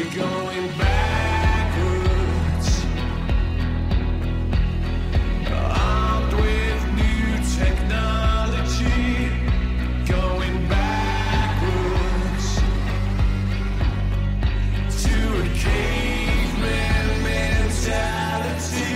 going backwards, armed with new technology, going backwards to a caveman mentality.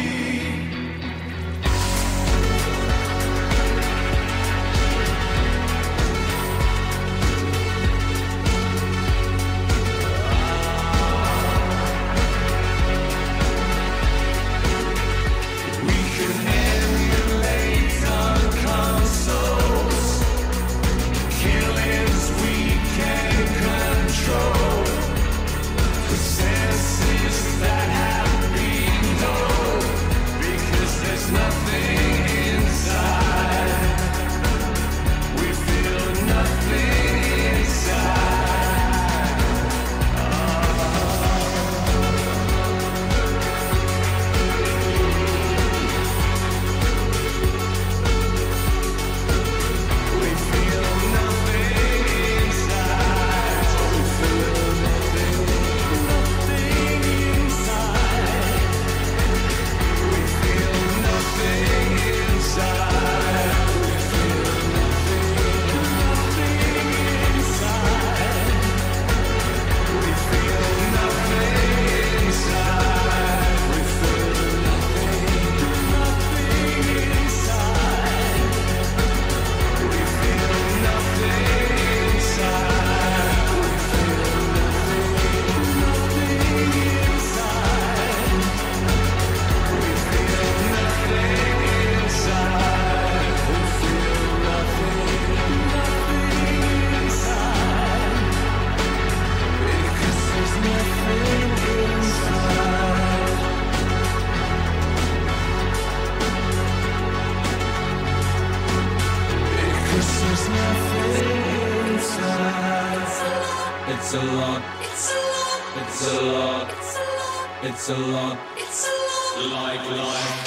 It's a lot. It's a lot. It's a lot. It's a lot. It's a lot. Like life.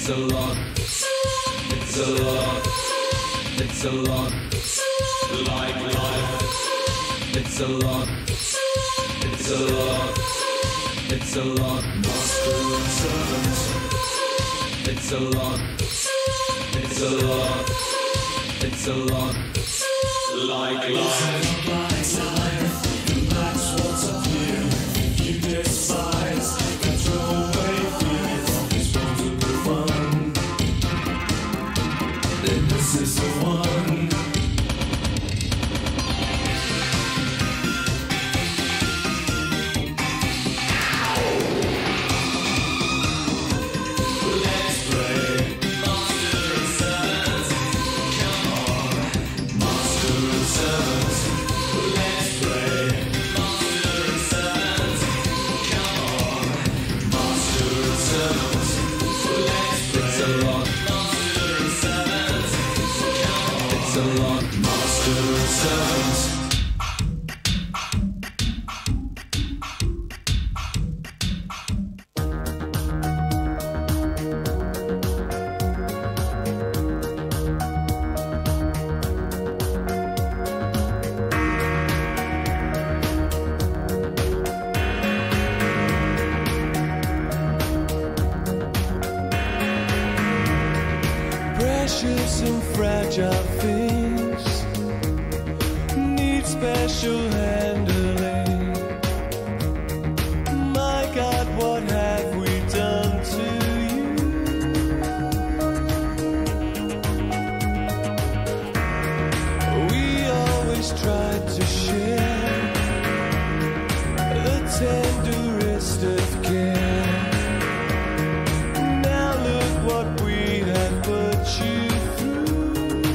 It's a lot. It's a lot. It's a lot. Like life. It's a lot. It's a lot. It's a lot. Master and servant. It's a lot. It's a lot. It's a lot. Like life. That's what's up here. You despise. Control away fear from this wonderful fun. Then this is the one. Precious and fragile things need special handling. My God, what have we done to you? We always tried to share the tenderest of care. Now look what we have put you through.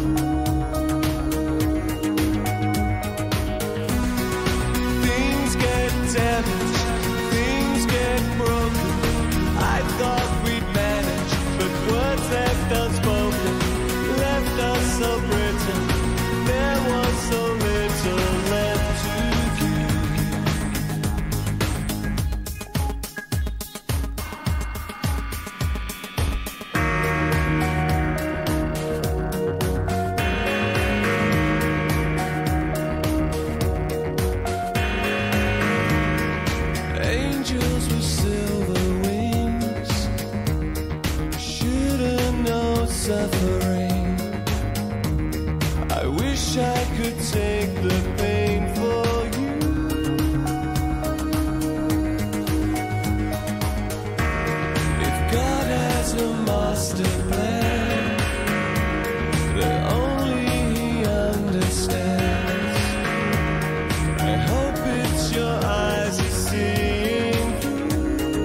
Things get damaged, things get broken. I thought we'd manage, but words left unspoken left us so brittle. There was so little left to give. Angels with silver wings shouldn't know suffering. I wish I could take the pain for you. If God has a master plan that only He understands, I hope it's your eyes are seeing through.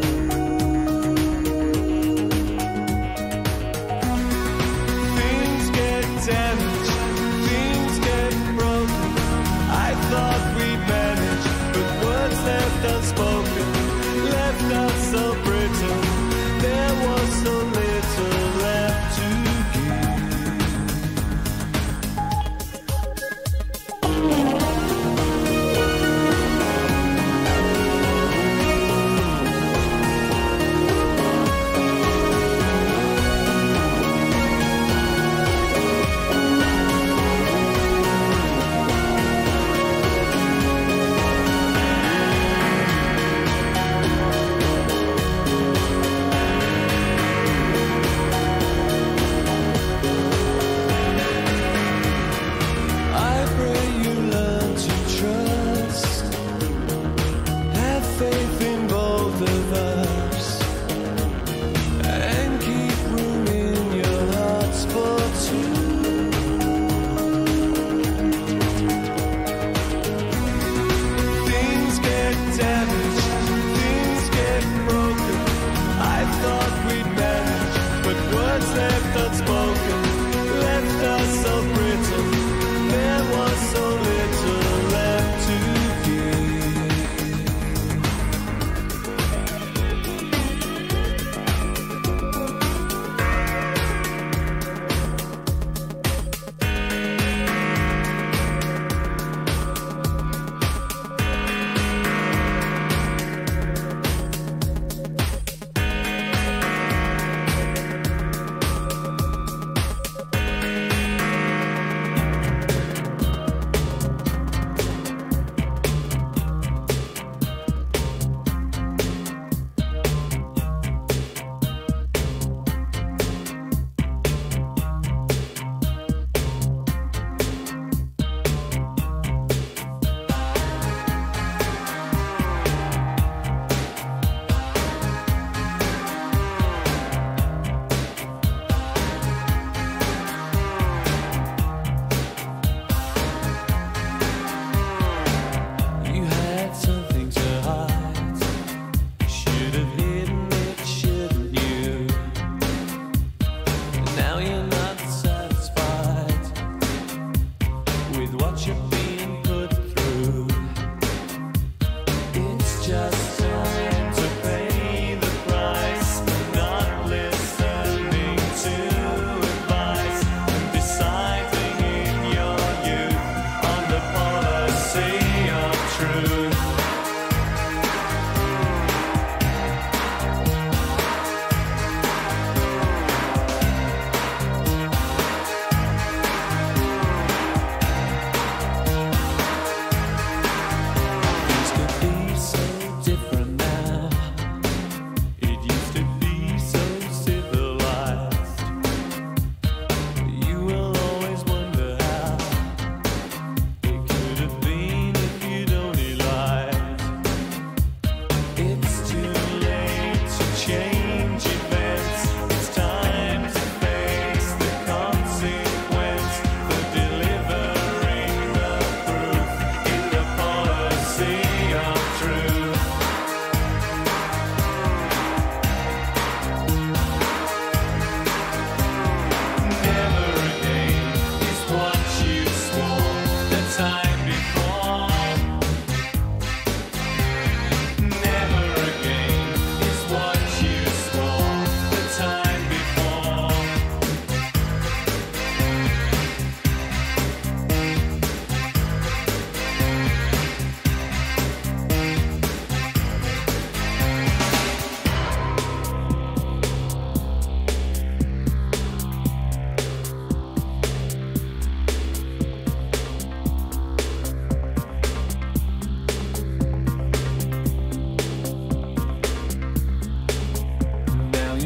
Things get damaged, things get broken. I thought we'd manage, but words left unspoken left us so brittle. There was so little left to give.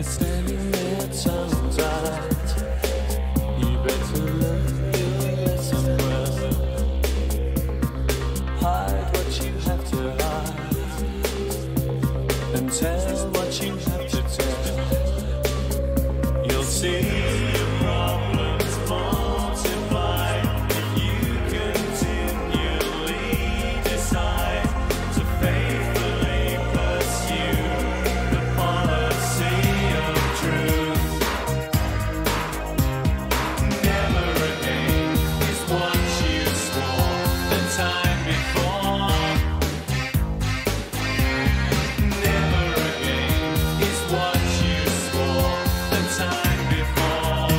standing there tongue-tied. You better learn your lesson well. Hide what you have to hide, and tell what you have to tell. You'll see your problems multiply if you continually decide to faithfully pursue the policy of truth. Never again is what you swore the time before. Never again is what you swore the time before.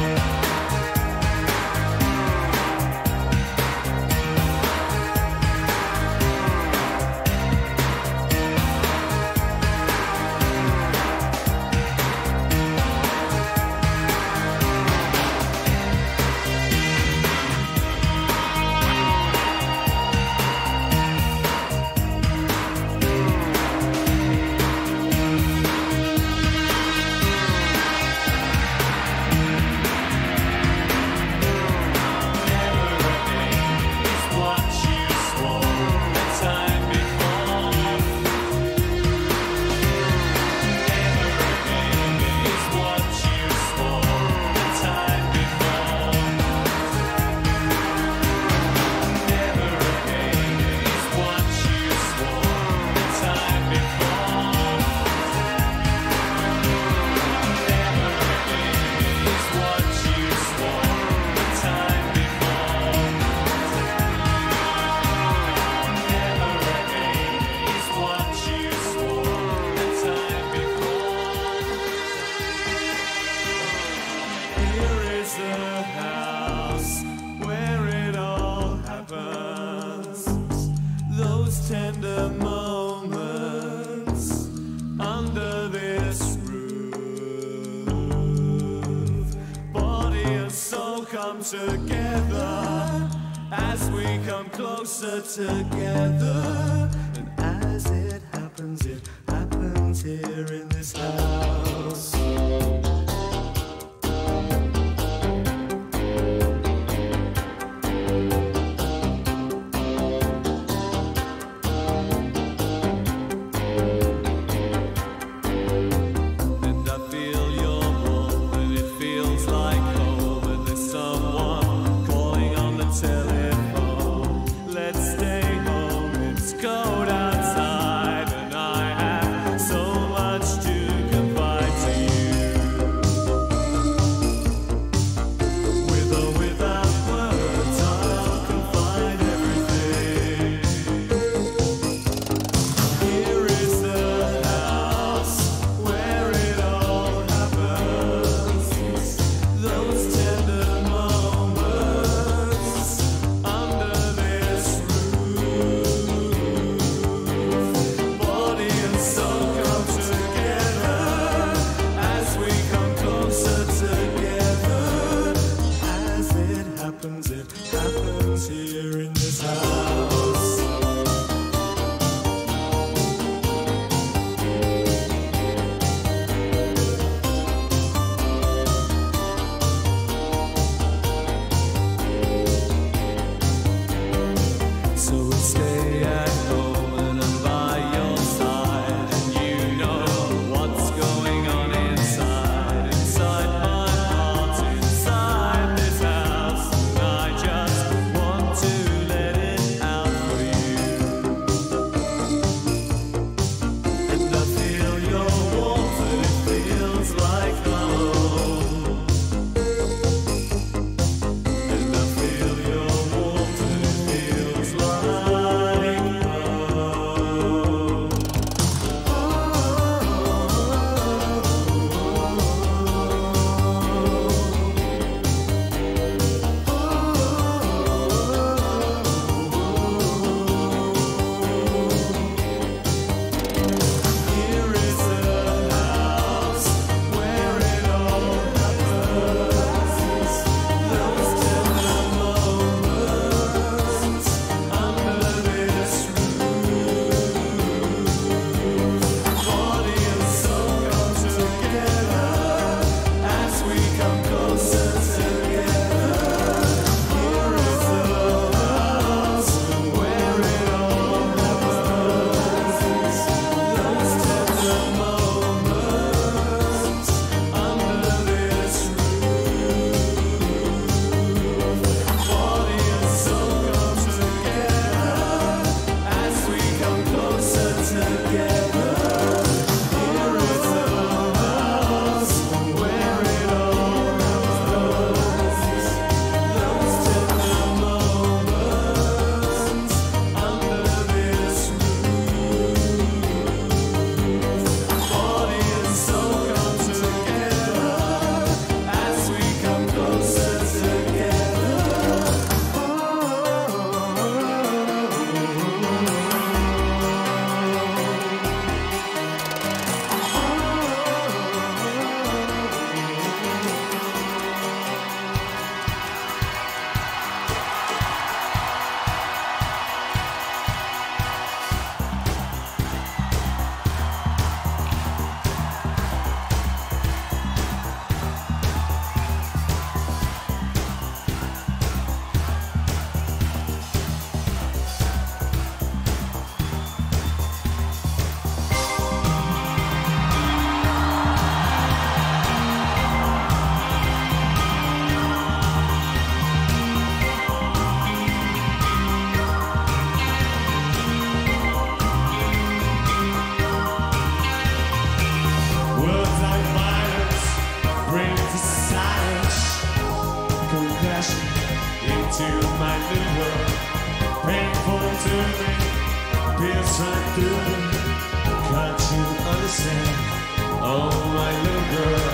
Tender moments under this roof. Body and soul come together as we come closer together. And as it happens here in this house. Telephone, let's stay home, it's cold. listen, oh my little girl.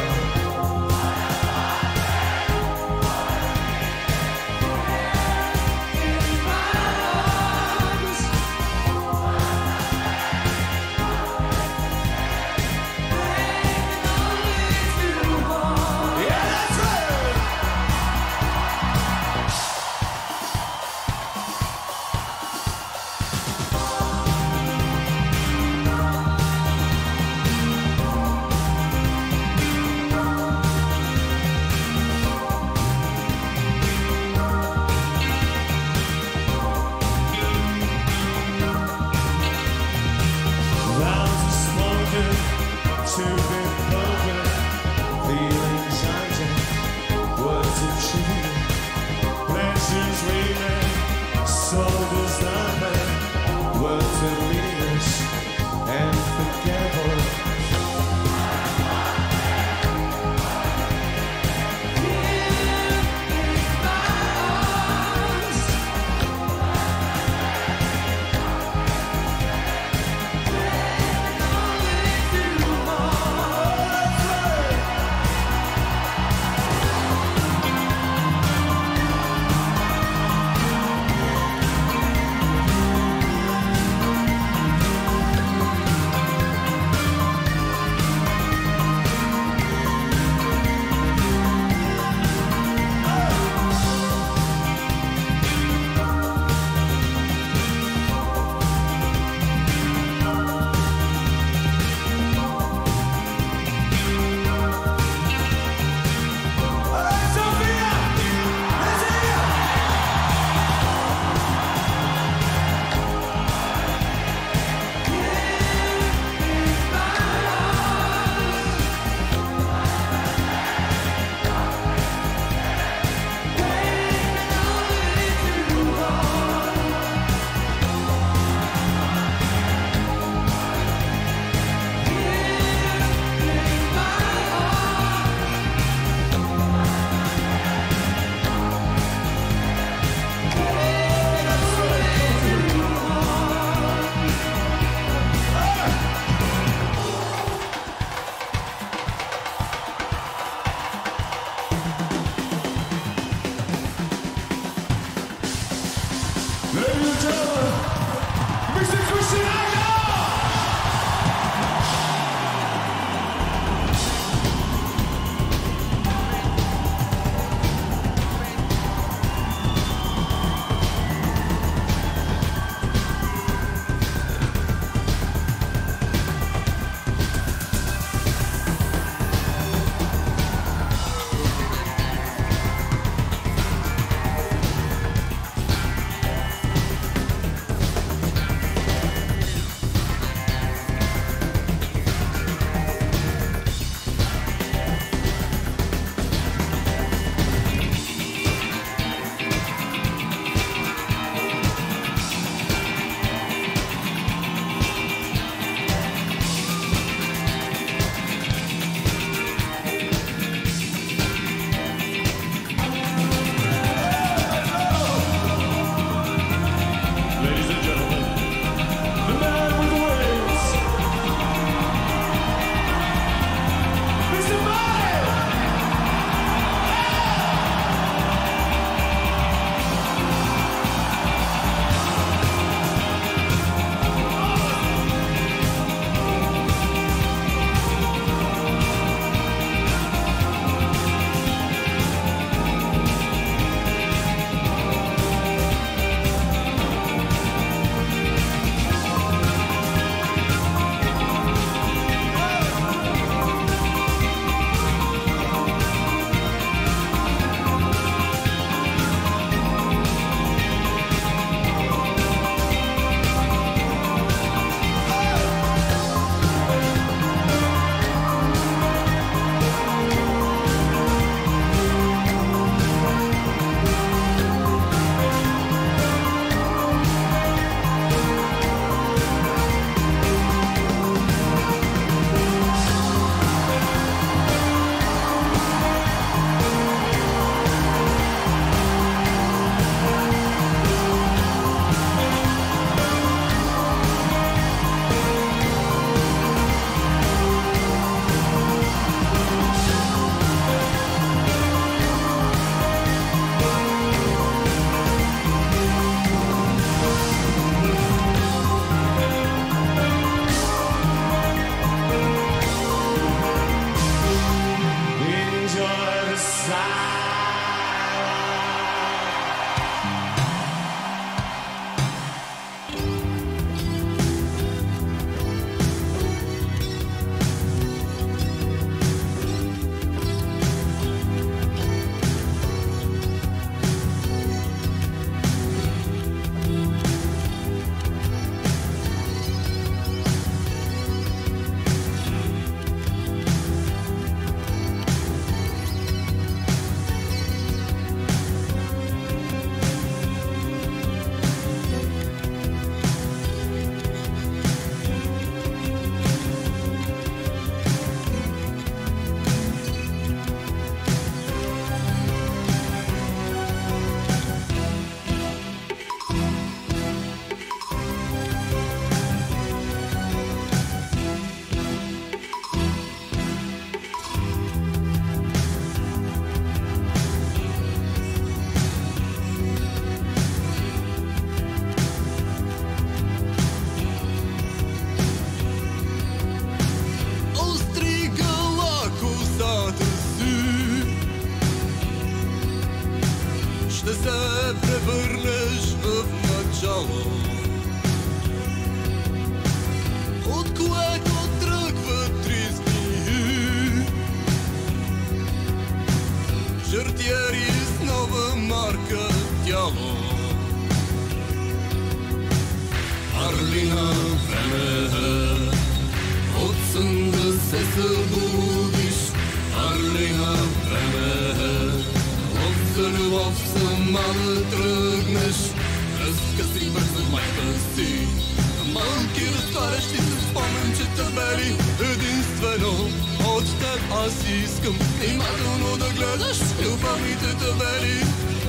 се събудиш, Арлина, време е. Лов за любов сама да тръгнеш, разкъси бързо майка си. Малки разтварящи се споменчета бели, единствено от теб аз искам внимателно да гледаш любовните табели.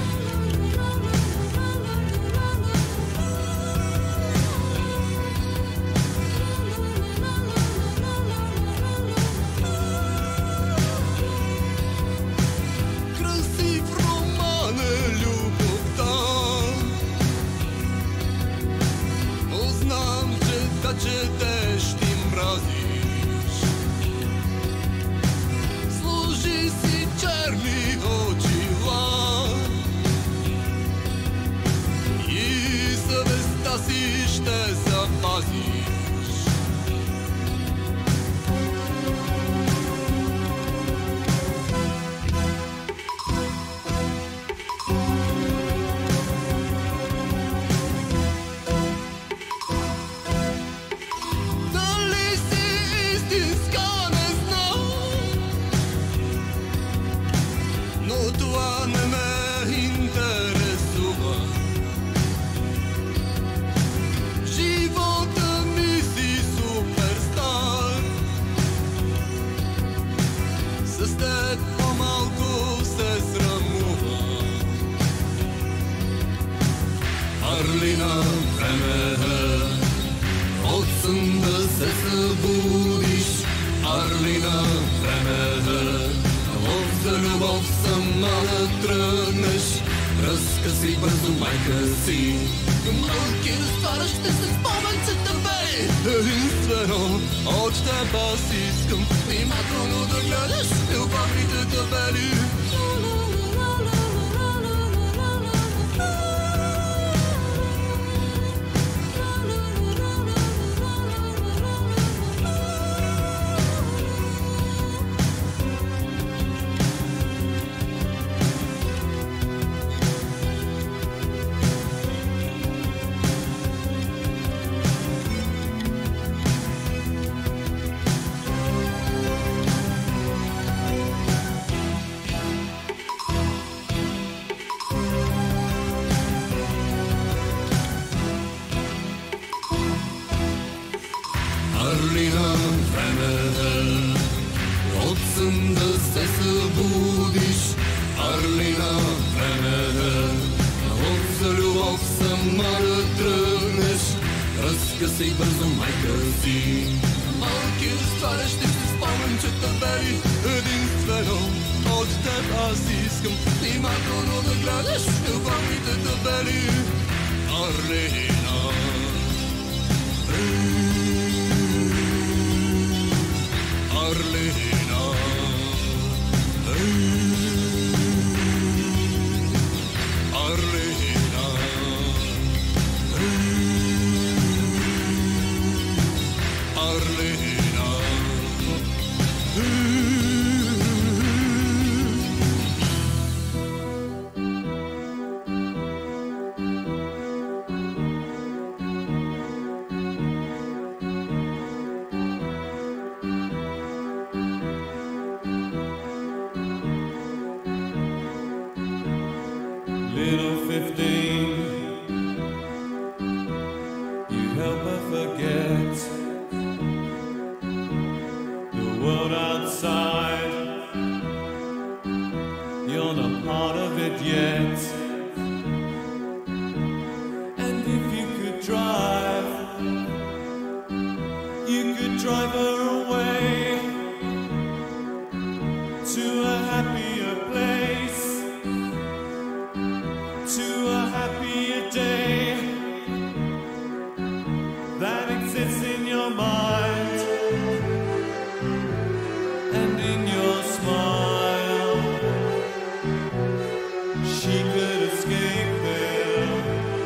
Красив роман е любовта, но знам, че да четеш ти мразиш. Служи си черни очила и съвестта си ще запазиш. Дали си истинска не знам, но това не ме интересува. Живота ми си суперстар, с теб по-малко се срамува. Арлина, време е от сън да се събудиш, Арлина, време е. Лов за любов сама да тръгнеш, разкъси бързо майка си. Малки разтварящи се споменчета бели, единствено от теб аз искам внимателно да гледаш любовните табели. Арлина, време е от сън да се събудиш, Арлина, време е. Лов за любов сама да тръгнеш, разкъси бързо майка си. Малки разтварящи се споменчета бели, единствено от теб аз искам внимателно да гледаш любовните табели. Арлина, Арлина, Арлина, Арлина. Little 15, you help her forget the world outside. You're not part of it yet. And if you could drive her away to a happier place, to a happier day that exists in your mind and in your smile. She could escape there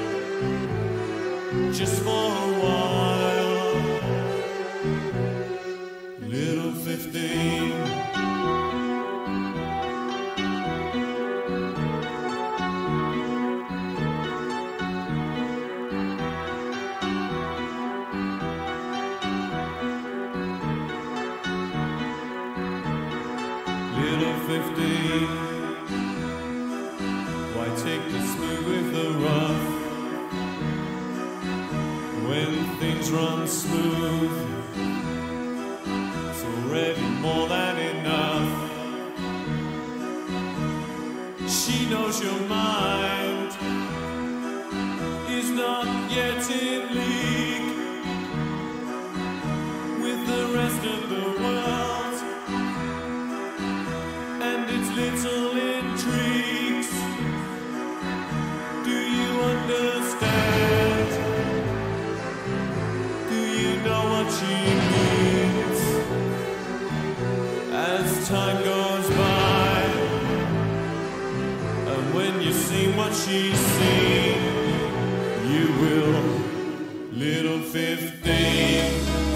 just for a while. Little 15, Little 15, why take the smooth with the rough? When things run smooth, it's already more than enough. She knows your mind is not yet in league with the rest of the world and its little intrigues. Do you understand? Do you know what she means? As time goes by, and when you see what she's seen, you will, little 15.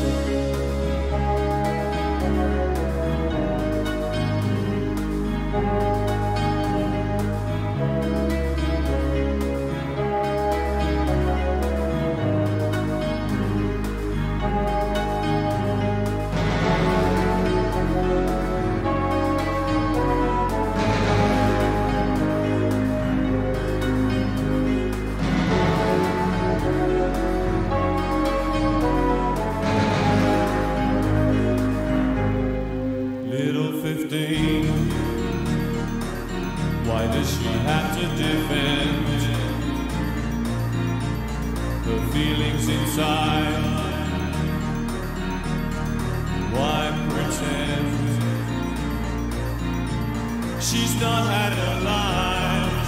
Why does she have to defend the feelings inside? Why pretend she's not had a life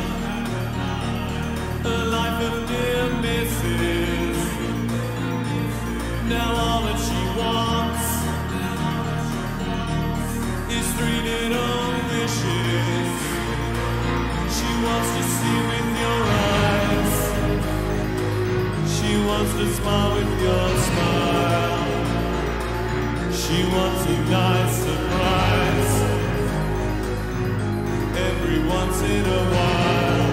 of near misses? Now all that she wants is 3 little wishes. She wants to see with your eyes. She wants to smile with your smile. She wants a nice surprise every once in a while.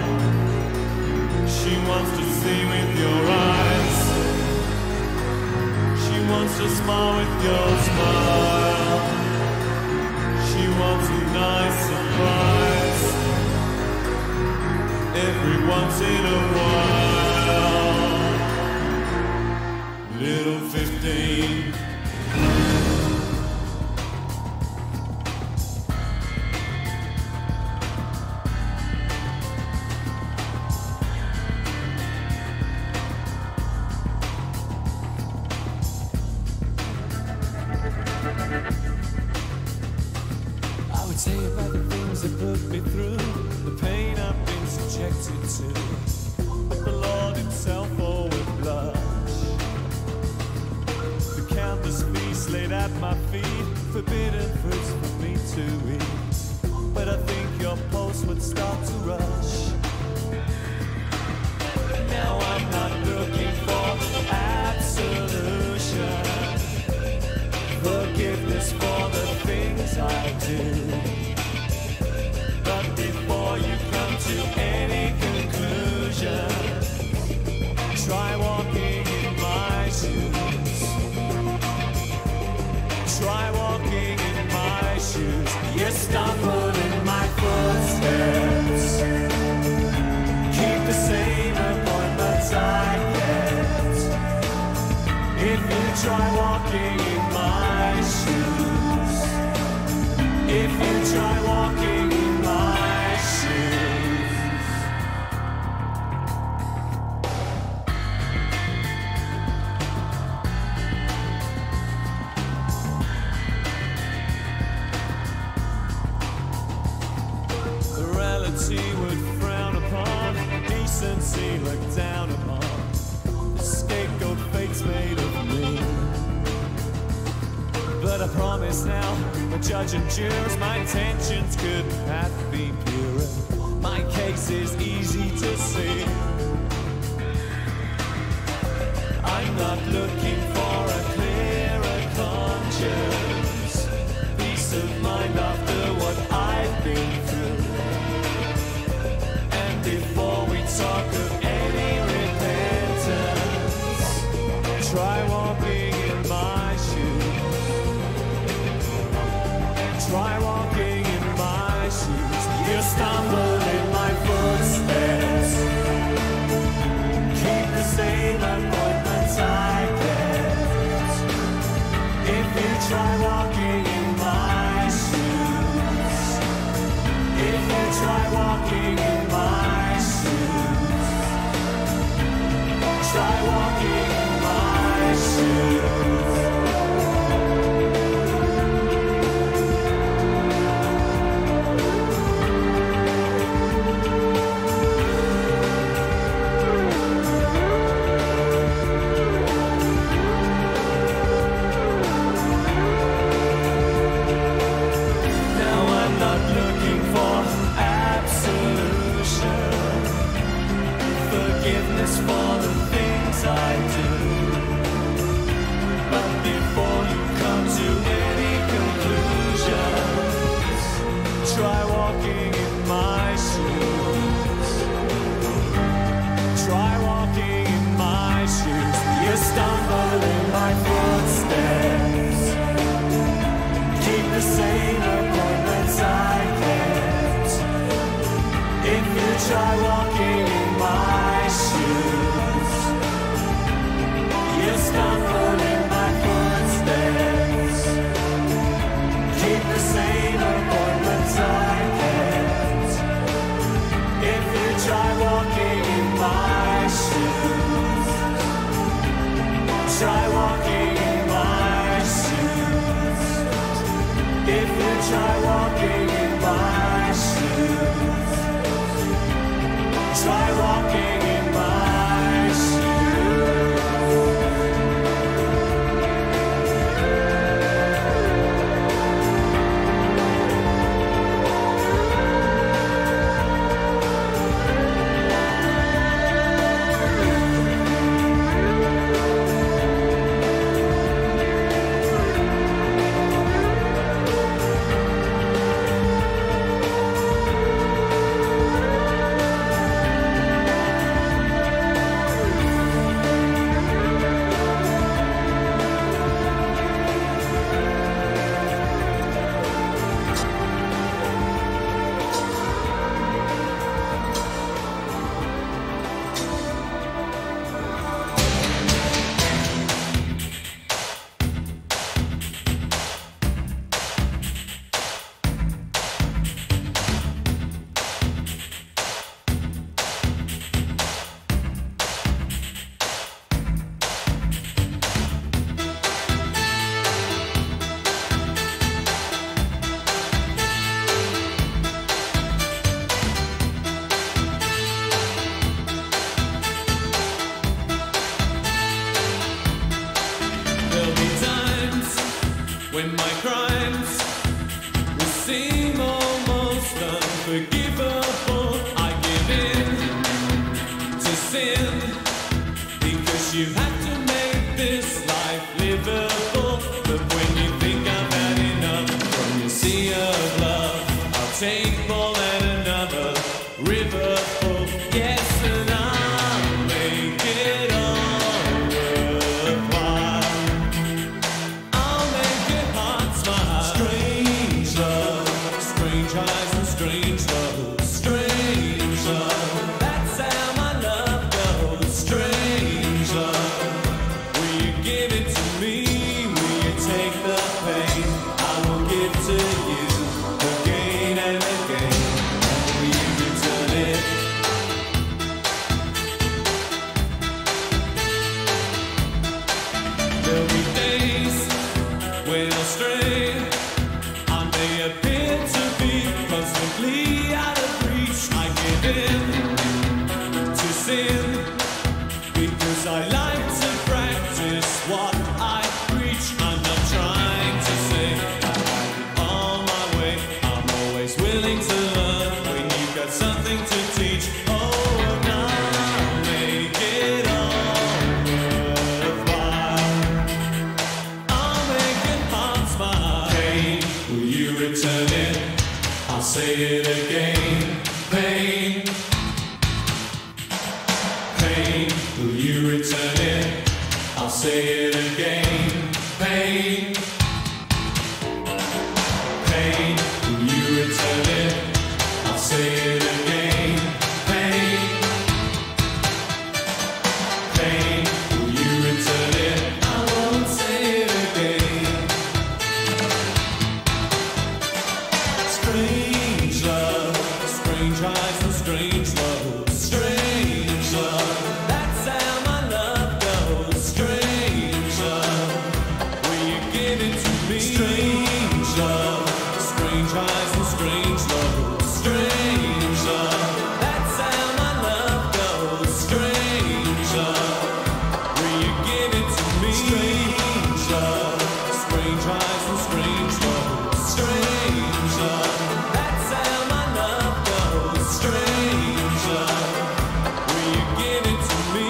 She wants to see with your eyes. She wants to smile with your smile. She wants a nice surprise every once in a while. Little 15. I would say about the things that put me through, the pain I've been subjected to, but the Lord himself would blush. The countless feasts laid at my feet, forbidden fruits for me to eat, but I think your pulse would start to rush. Now I'm not looking for absolution, forgiveness for the things I do. But before you come to any conclusion, try walking in my shoes. Try walking in my shoes. You stumble in my footsteps. Keep the same appointments I get. If you try walking in my shoes, if you try walking in my shoes. Morality would frown upon, decency look down upon. The scapegoat fate's made of me. But I promise now, my judge and jurors, my intentions couldn't have been purer. My case is easy to see. I'm not looking for a clearer conscience, peace of mind after what I've been through. And before we talk of any repentance, try walking in my shoes. Try walking in my shoes. You stumble in my footsteps. Keep the same appointments I kept. If you try walking in my shoes, if you try walking in my shoes, try walking in my shoes. For the things I do, but before you come to any conclusions, try walking in my shoes. Try walking in my shoes. You stumble in my footsteps. Keep the same appointments I kept. If you try walking in my shoes, you stumble in my footsteps. Keep the same appointments I kept. If you try walking in my shoes, try walking in my shoes. If you try walking in my shoes, try walking in my shoes. When my crimes will seem almost unforgivable, I give in to sin, because you have to make this life livable. But when you think I've had enough from your sea of love, I'll take all and another river full. Yes, and I'll make it all worthwhile. I'll make it hot smile. Strange love, strange highs and strange lows. Strange love, that's how my love goes. Strange love, will you give it to me? Will you take the pain? I will give to you again and again. And will you return it? There'll be days when I'll stray. I may appear to be constantly out of reach. I give in to sin, because I like to practice what I preach. I'm not trying to say I have it all my way. I'm always willing to learn when you've got something to teach. Oh, and I'll make it all worthwhile. I'll make it hot smile. Pain, will you return it? I'll say it again. Pain, pain, will you return it? I'll say it again. Pain, pain. me. Strange love, strange highs and strange lows. Strange love, that's how my love goes. Strange love, will you give it to me? Strange love, strange highs and strange lows. Strange love, that's how my love goes. Strange love, will you give it to me?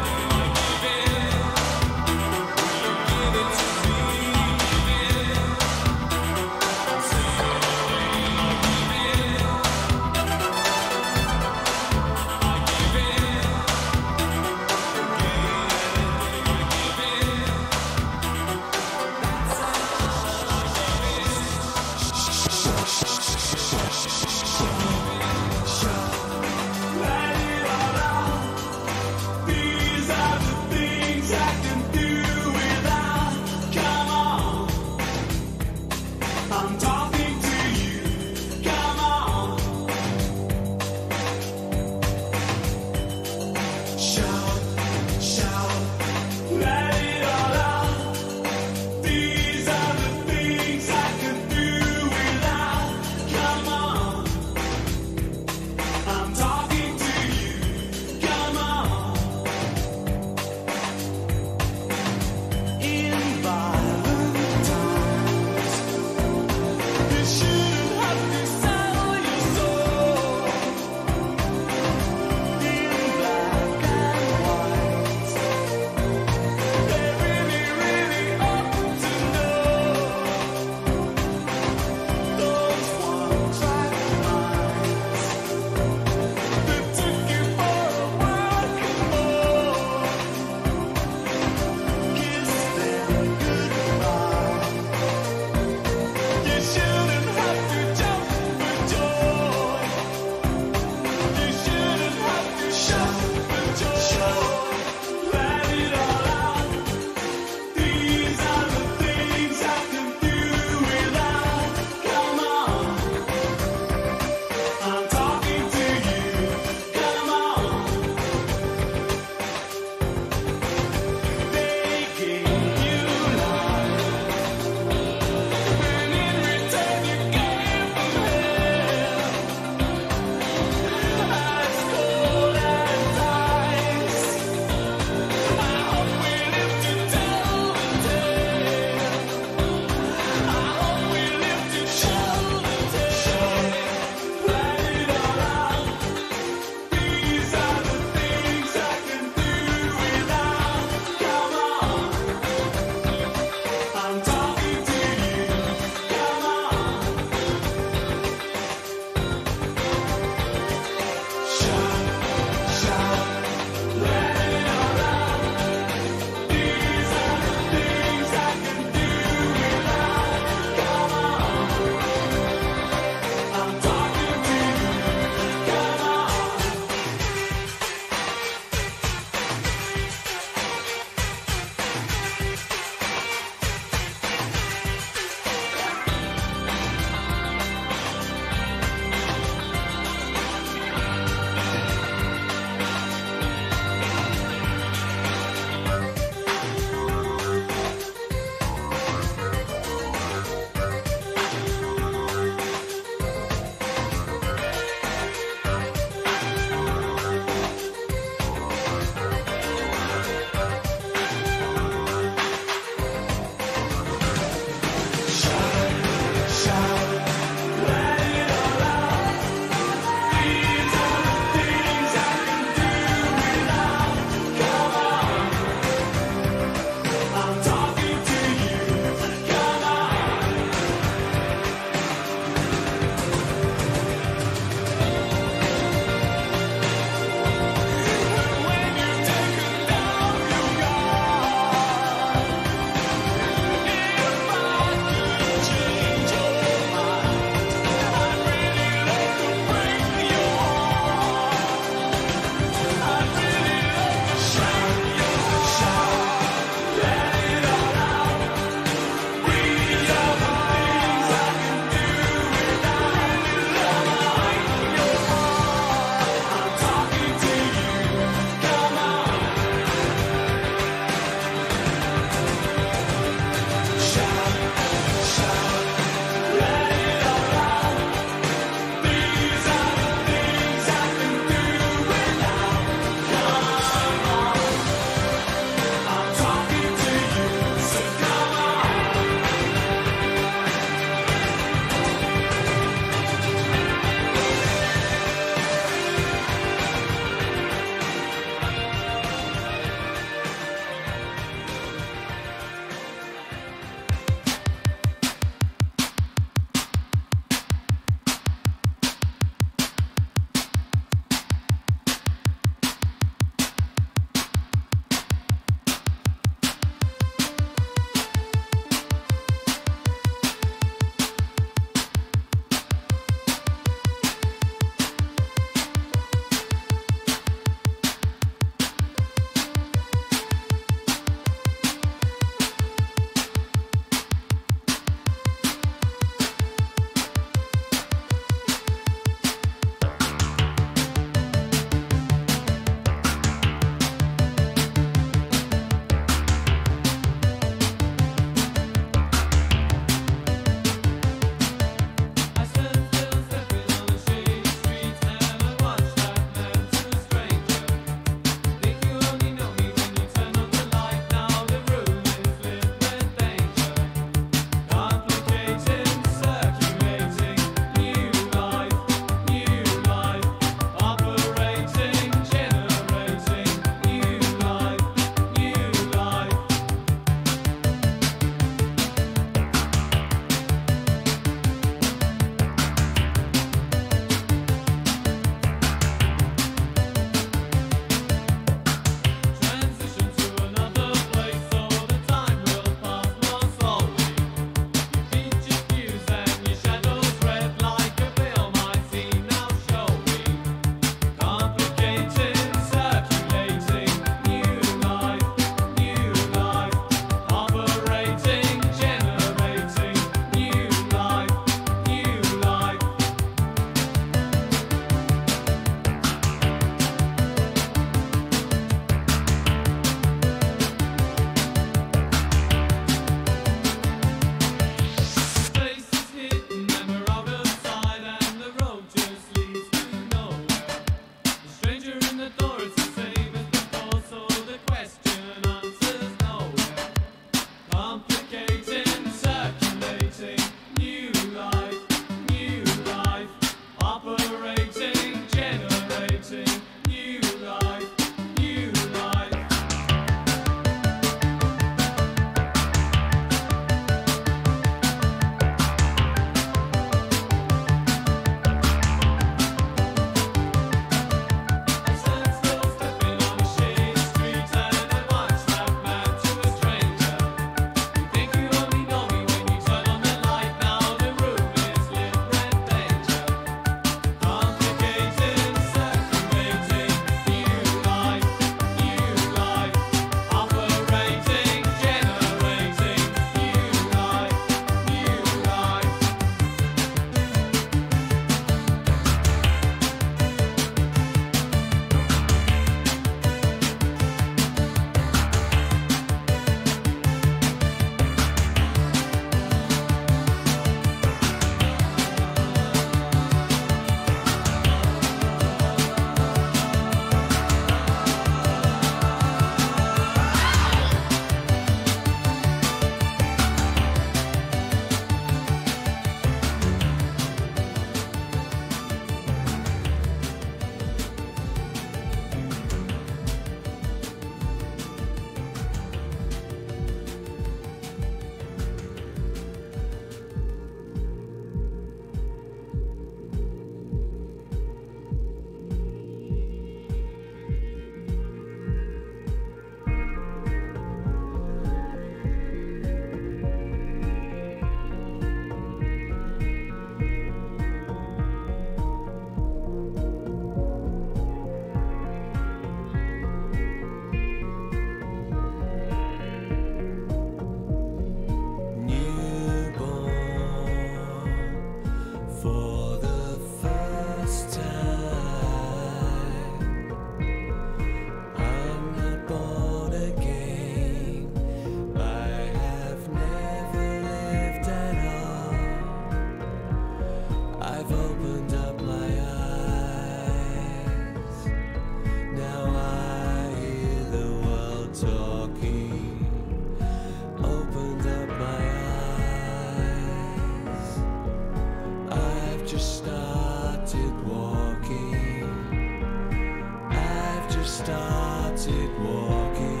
started walking.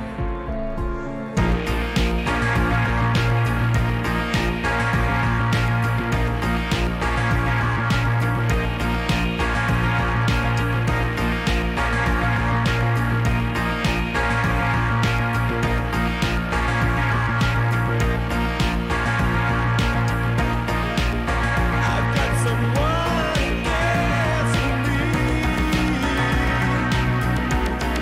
I've got someone else in me.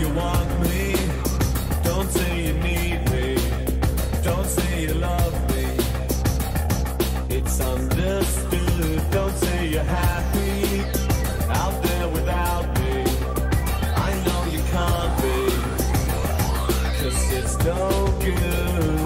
you want me. Don't say you need me. Don't say you love me. It's understood. Don't say you're happy out there without me. I know you can't be, 'cause it's no good.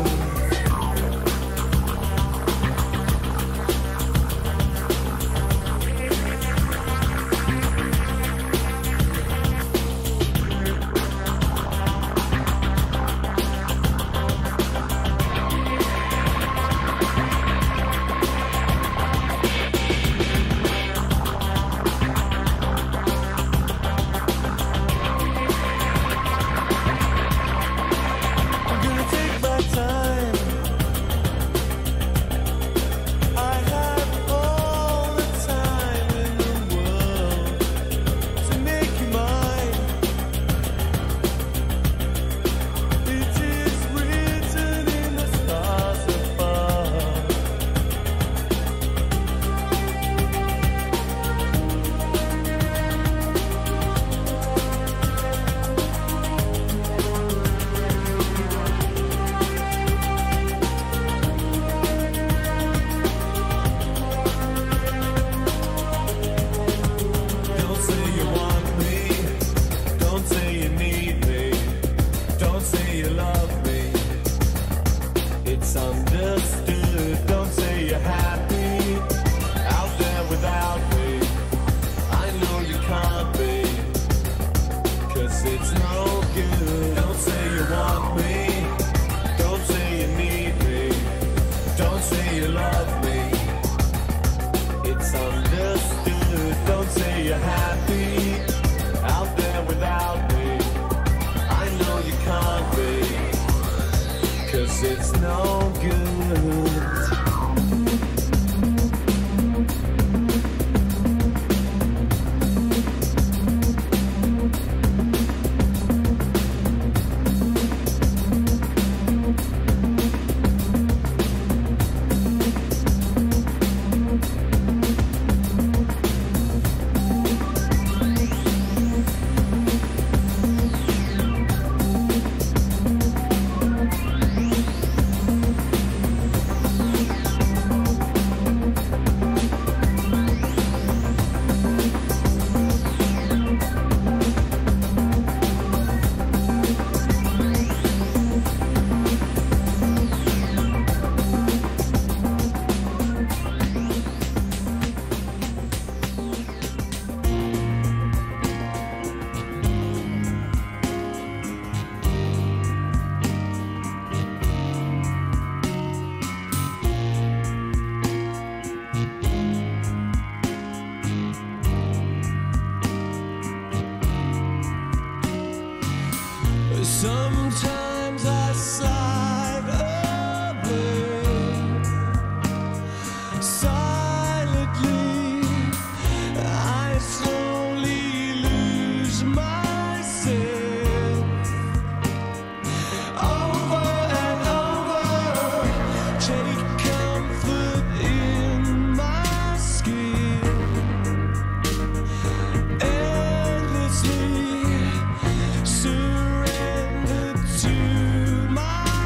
It's no good. Sometimes I slide away silently. I slowly lose myself over and over. Take comfort in my skin endlessly. Surrender to my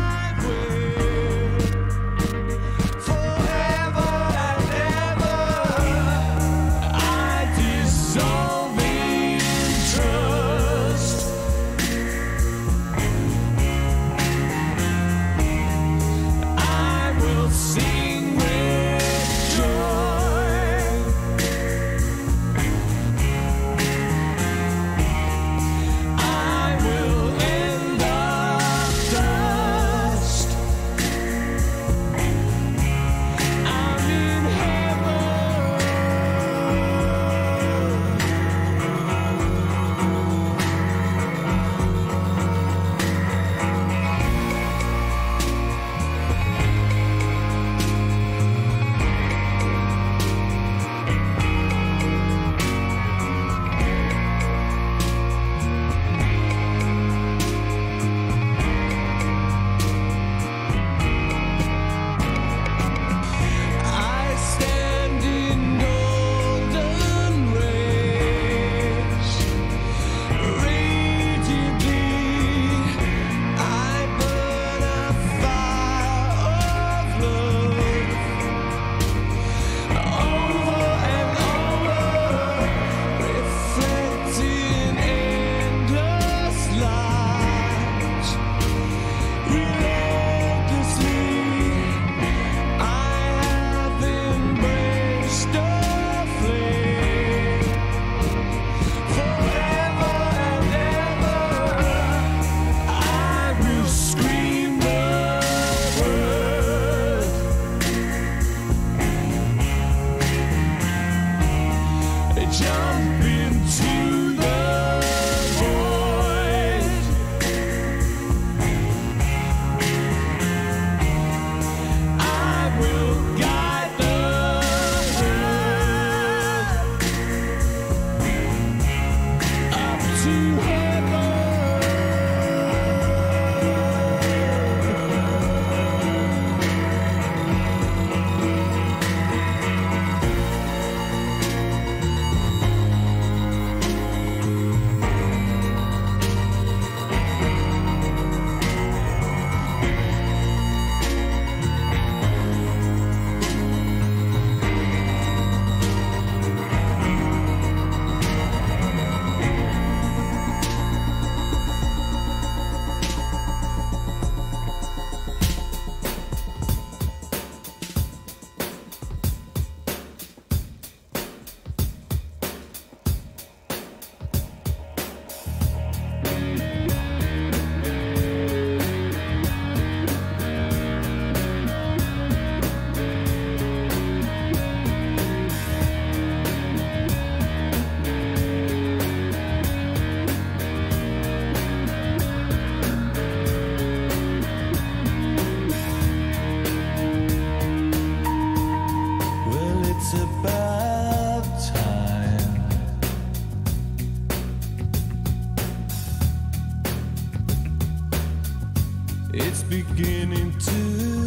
It's beginning to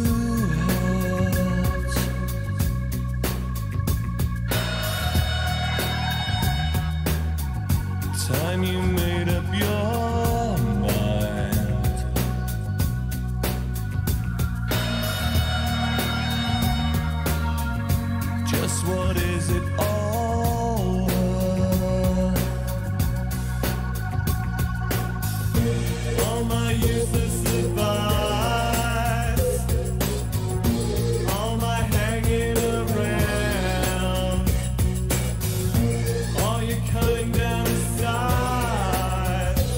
hurt. Time you made up your mind. Just what is it all worth? All my useless advice, all my hanging around, all your cutting down the sides,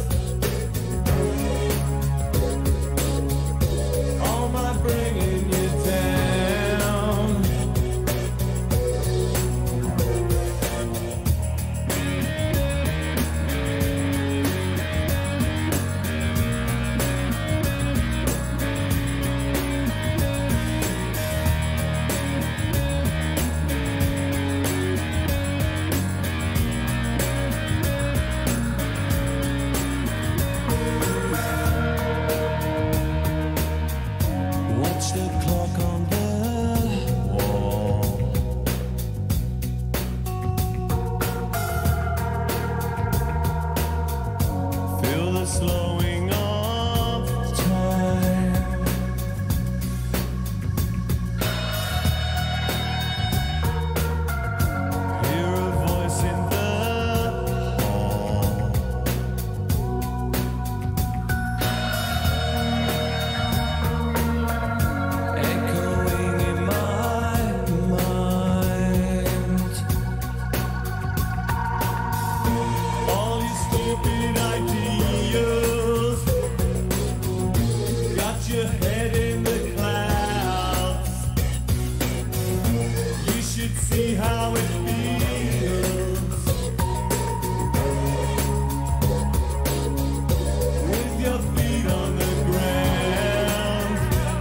all my bringing you down. Watch the clock on the wall. Feel the slowing of time. Hear a voice in the hall. Echoing in my mind. All your stupid ideas got your head in the clouds. You should see how it feels with your feet on the ground.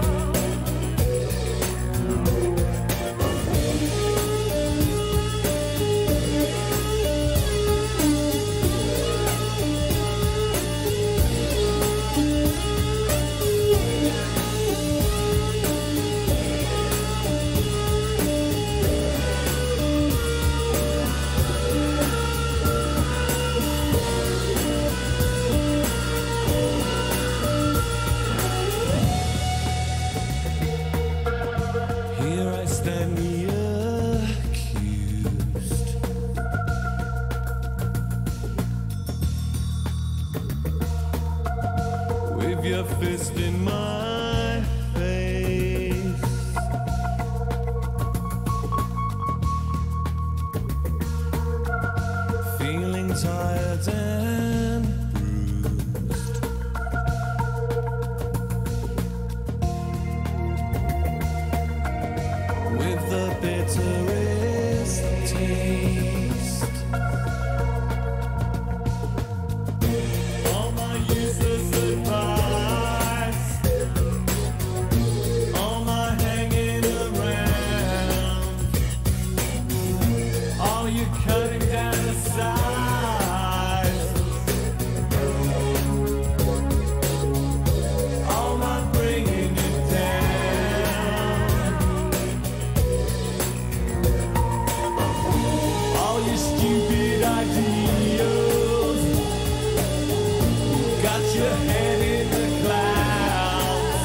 Here I stand, the accused. With your fist in my face. Feeling tired and bruised. With the bitterest taste. All my useless advice, all my hanging around, all you cutting down the sides, all my bringing you down. All your stupid ideas got your head in the clouds.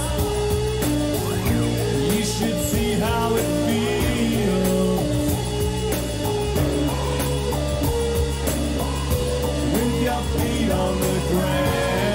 You should see how it feels with your feet on the ground.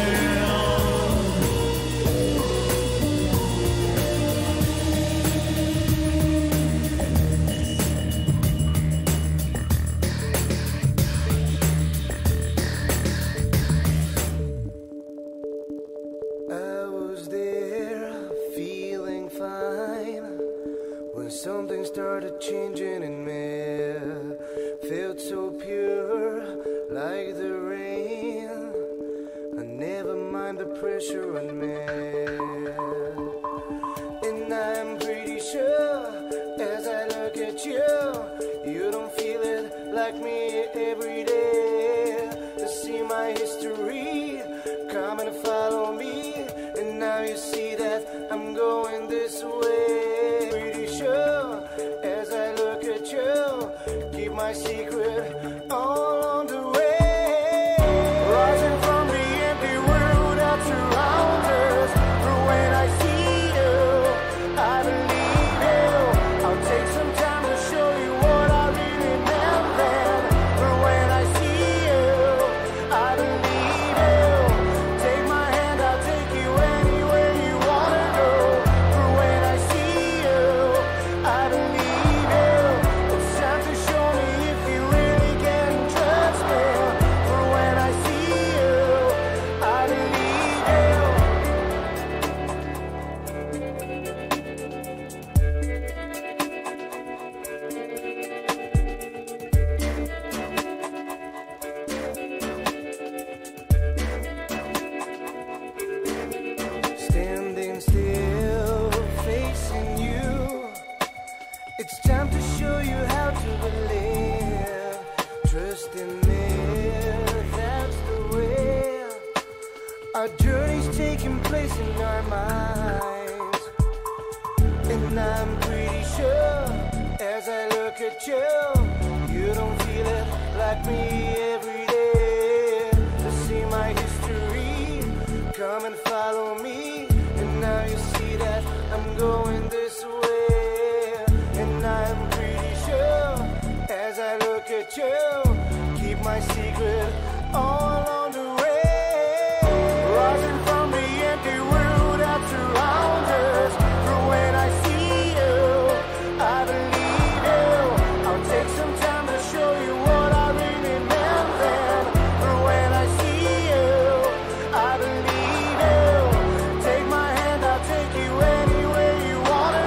I was there, feeling fine, when something started changing in me. Felt so pure, like the rain. I never mind the pressure on me. And I'm pretty sure, as I look at you, you don't feel it like me every day. To see my history, come and follow me, and I now you see that I'm going this way. Pretty sure as I look at you, keep my secret all on the way. Rising from the empty world that surrounds us. For when I see you, I believe you. I'll take some time to show you what I really meant then. For when I see you, I believe you. Take my hand, I'll take you anywhere you wanna go. For when I see you, I believe you. It's time to show me if you really can trust me. For when I see you, I believe you. Standing still, facing you. It's time to show you how to believe. Trust in me, that's the way. Our journey's taking place in our minds. And I'm pretty sure as I look at you, you don't feel it like me every day. To see my history, come and follow me. And now you see that I'm going this way. And I'm pretty sure as I look at you, keep my secret all on the way. Rising from the empty world that surrounds us. For when I see you, I believe you. I'll take some time to show you what I really meant then. For when I see you, I believe you. Take my hand, I'll take you anywhere you wanna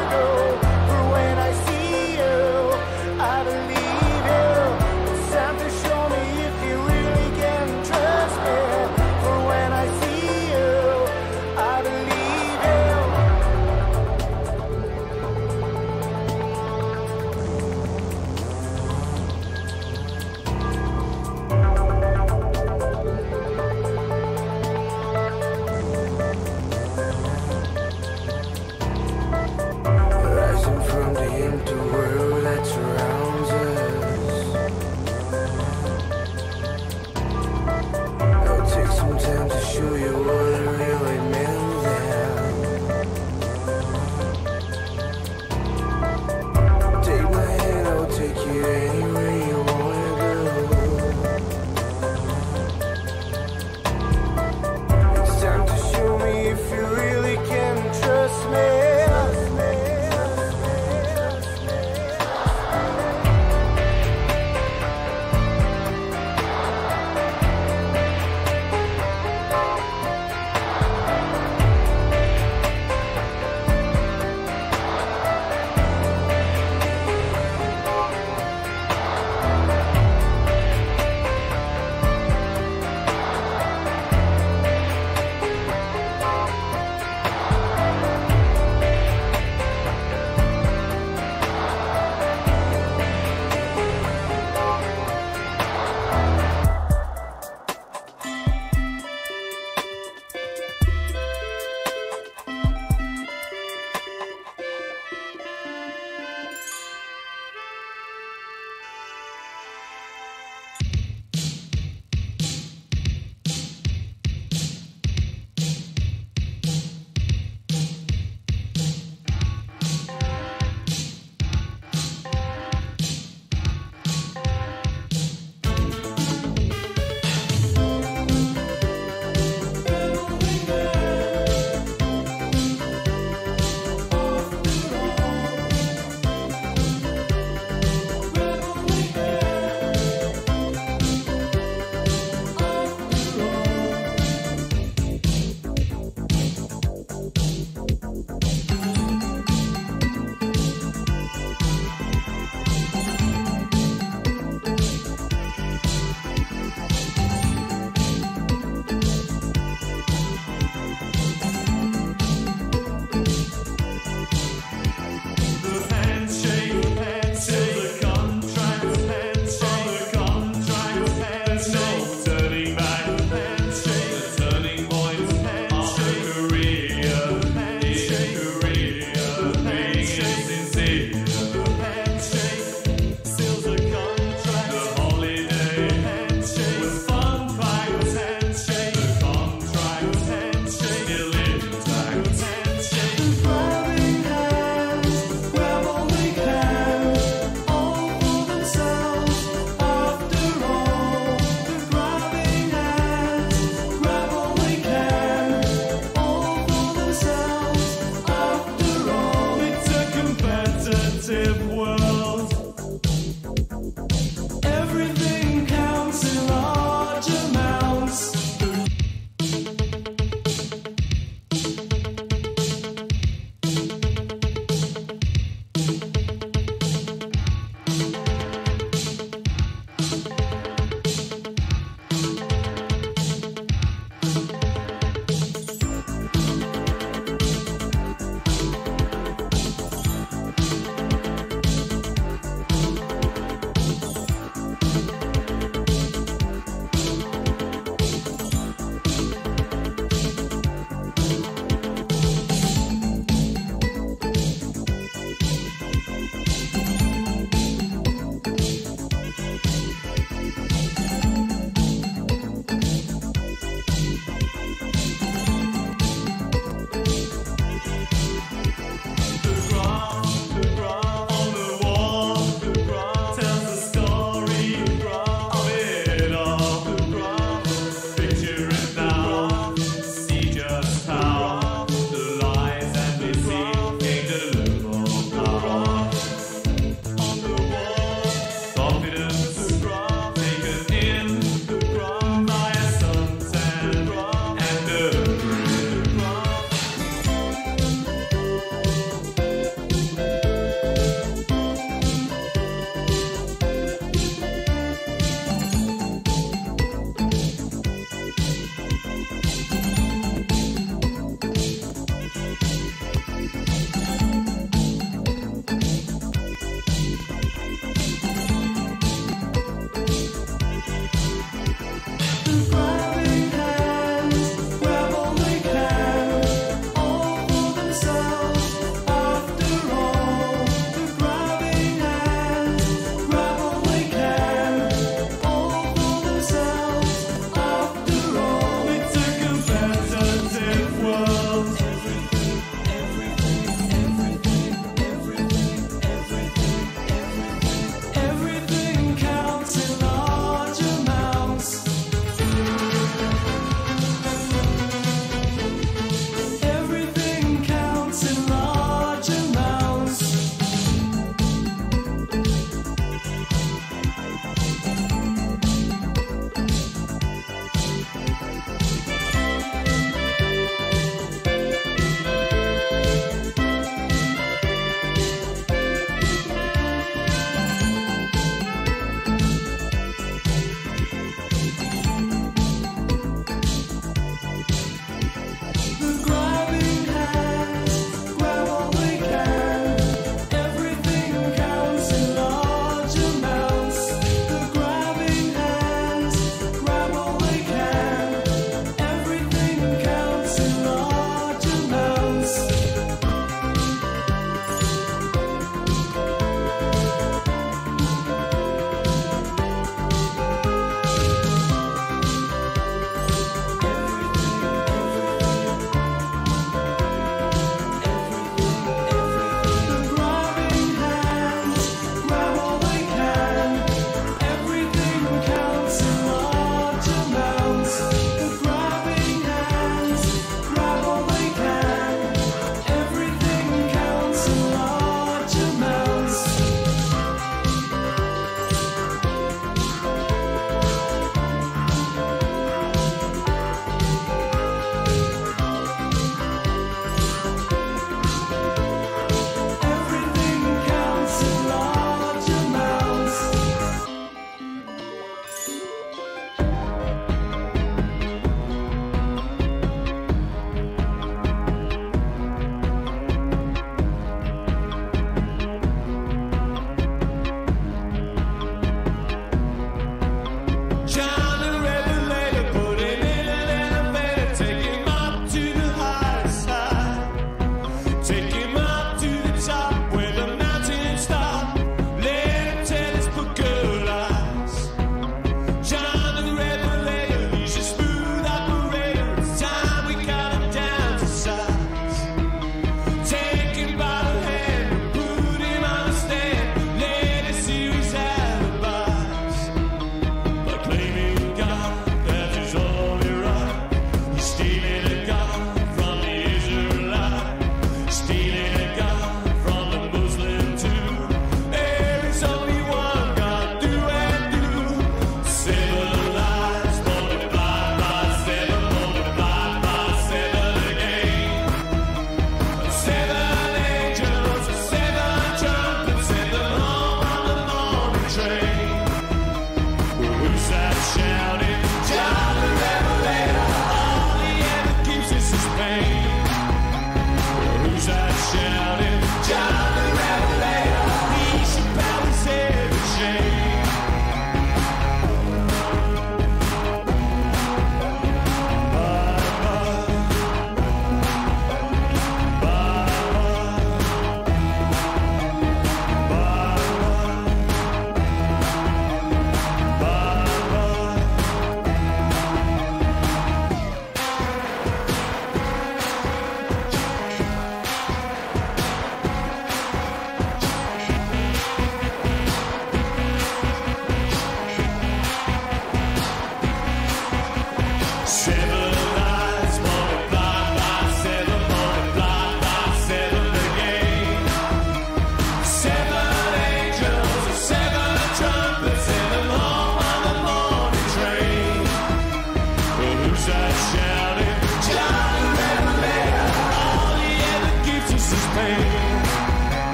train. Who's that shouting? John the Revelator. He should probably set the chain.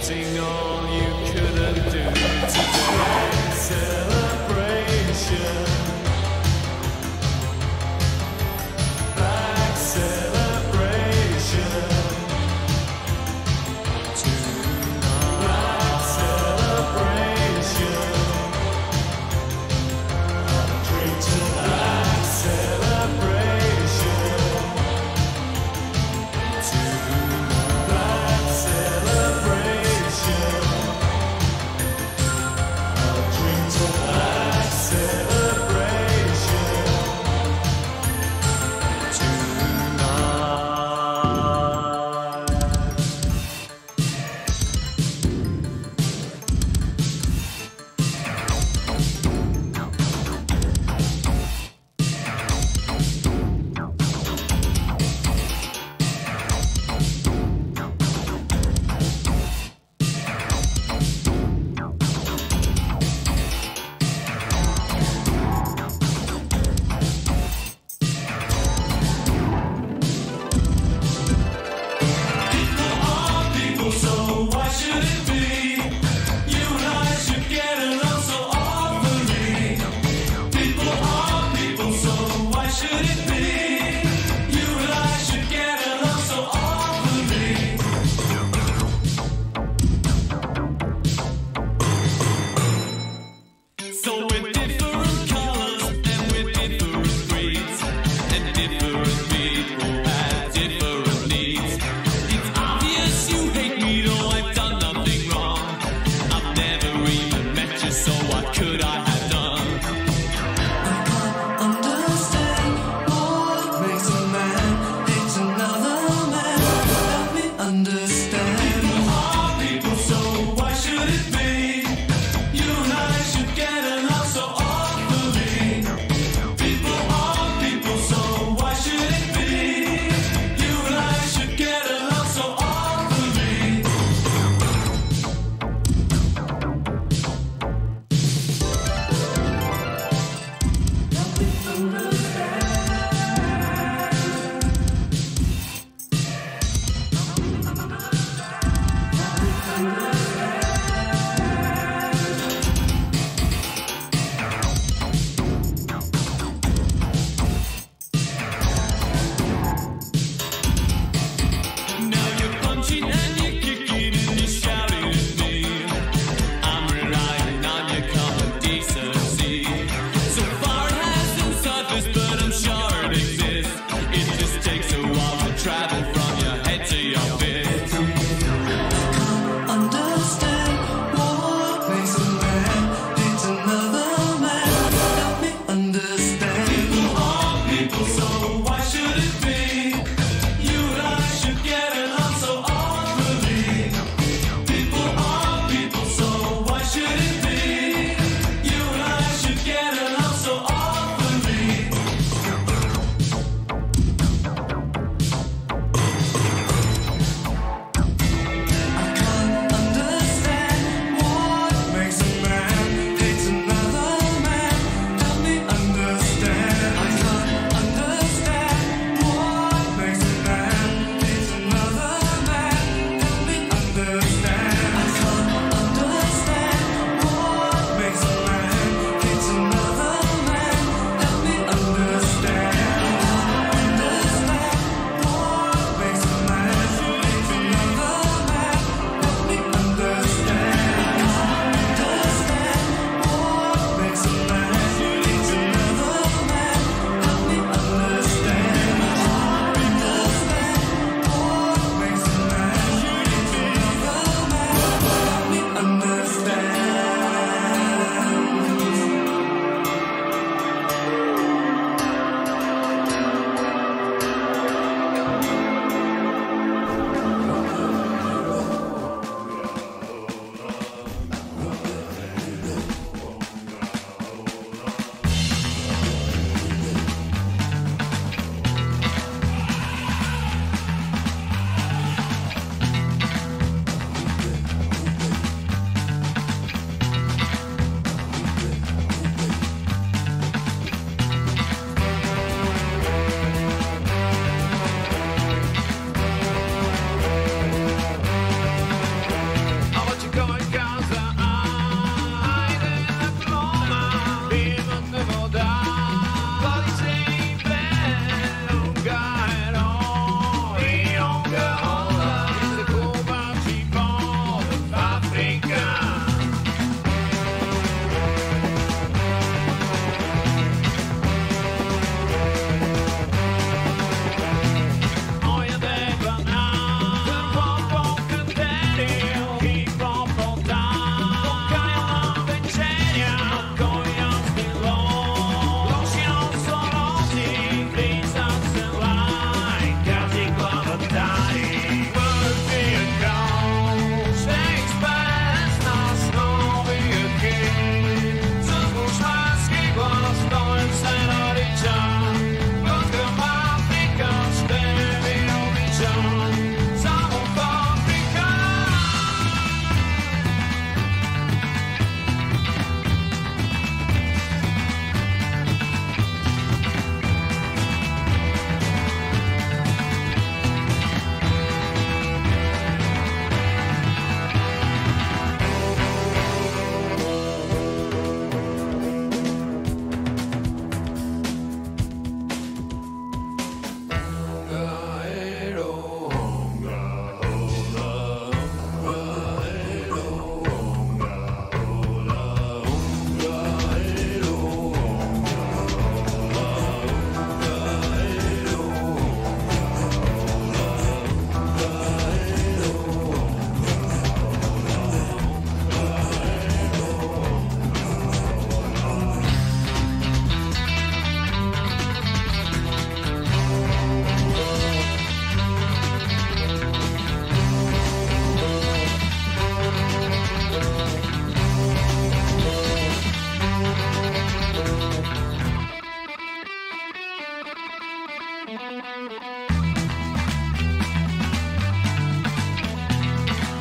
getting all you couldn't do today. Celebration. Black celebration. Tonight. Celebration. Drink to black celebration. Tonight. Celebration. Drink to black celebration. People, so why should it be? You and I should get along so awfully. People are people, so why should it be? You and I should get along so awfully. So we're different colors and we're different breeds, and different people have different needs. It's obvious you hate me, though I've done nothing wrong. I've never even met you, so what could I have done? Understand what makes a man hate another man. Help me understand. People are people, so why should it be? You and I should get along so awfully. People are people, so why should it be? You and I should get along so awfully. Now you're punching and you're kicking and you're shouting at me. I'm relying on your common decency. So far it hasn't surfaced, but I'm sure it exists. It just takes a while to travel from your head to your fist. Understand what makes a man hate another man. Help me understand. People are people, so why should it be? You and I should get along so awfully. People are people, so why should it be? You and I should get along so awfully. Understand what makes a man hate another man. Help me understand. I can't understand what makes a man hate another man. Help me understand. I can't understand what makes a man hate another man. Help me understand. I can't understand what makes a man hate another man. Help me understand. I can't understand what makes a man hate another man. Help me understand. I can't understand what makes a man hate another man. Help me understand.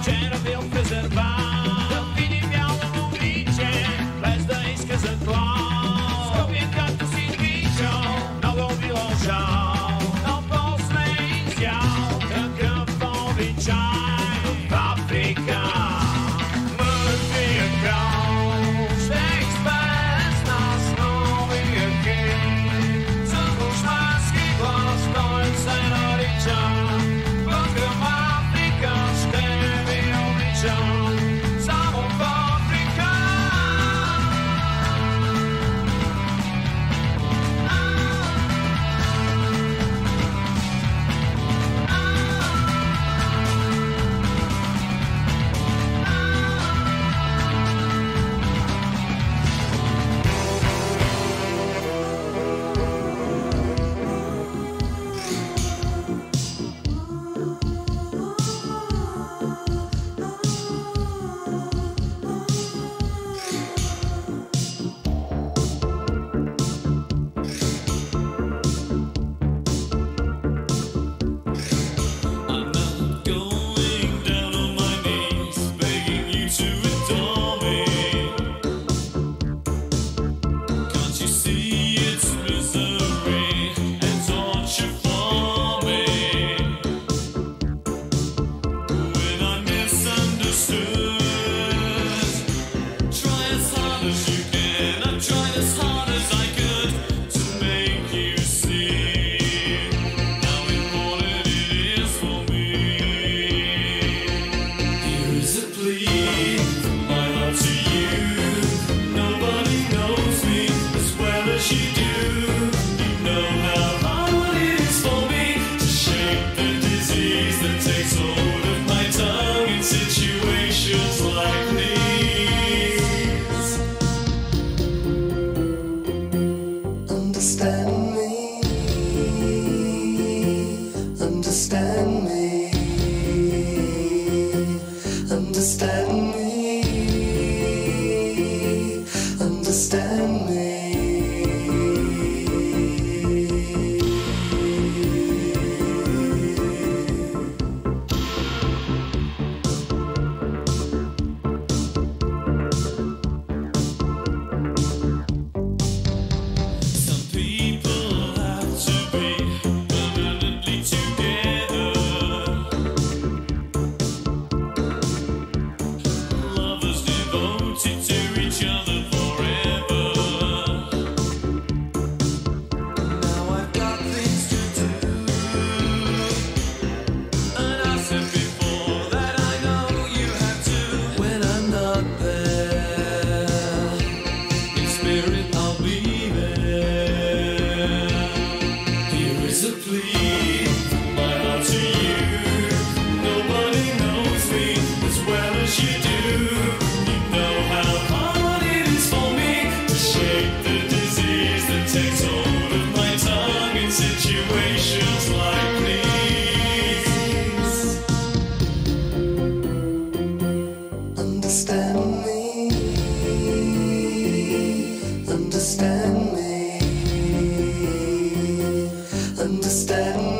c'era veel preservaat. Dat vind ik wel een liedje, blijf de isjes het klaar. Stop je kat te zien liedje, nou wil je al jou. Nou pas eens jou, een kunt van die chai. Paprika, moet weer kou. Steeds best als nog weer kind. Zo goed smaakje was nooit zijn origine.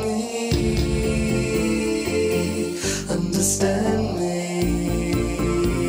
Understand me.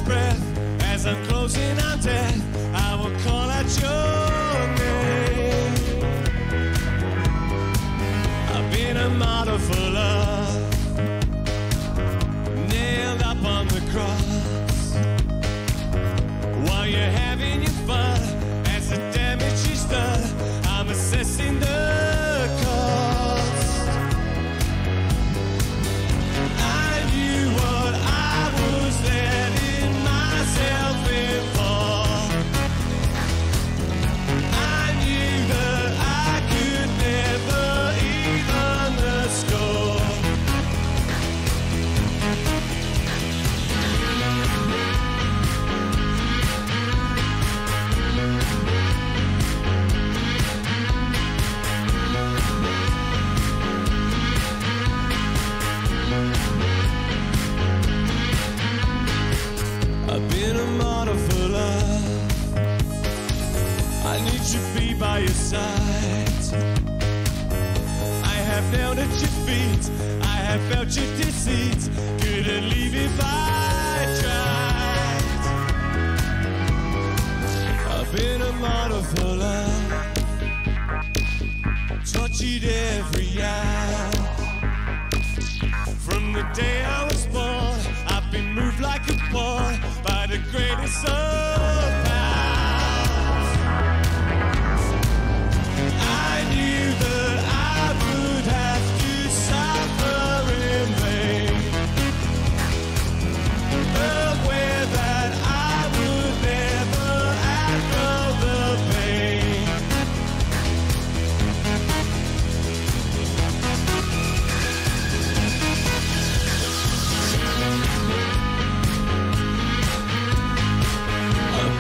breath as I'm closing on death. I will call out your name. I've been a martyr for love, nailed up on the cross, while you're having your fun as the damage is done. I'm assessing the cost. I knew what I was letting myself in for. I knew that I could never even the score. I've been a martyr for love. I need to be by your side. I have knelt at your feet. I have felt your deceit. Couldn't leave if I tried. I've been a martyr for love. Tortured every hour. From the day I was born, I've been moved like a pawn by the greatest of powers. I knew that I would have to suffer in vain, aware that I would never outgrow the pain. I've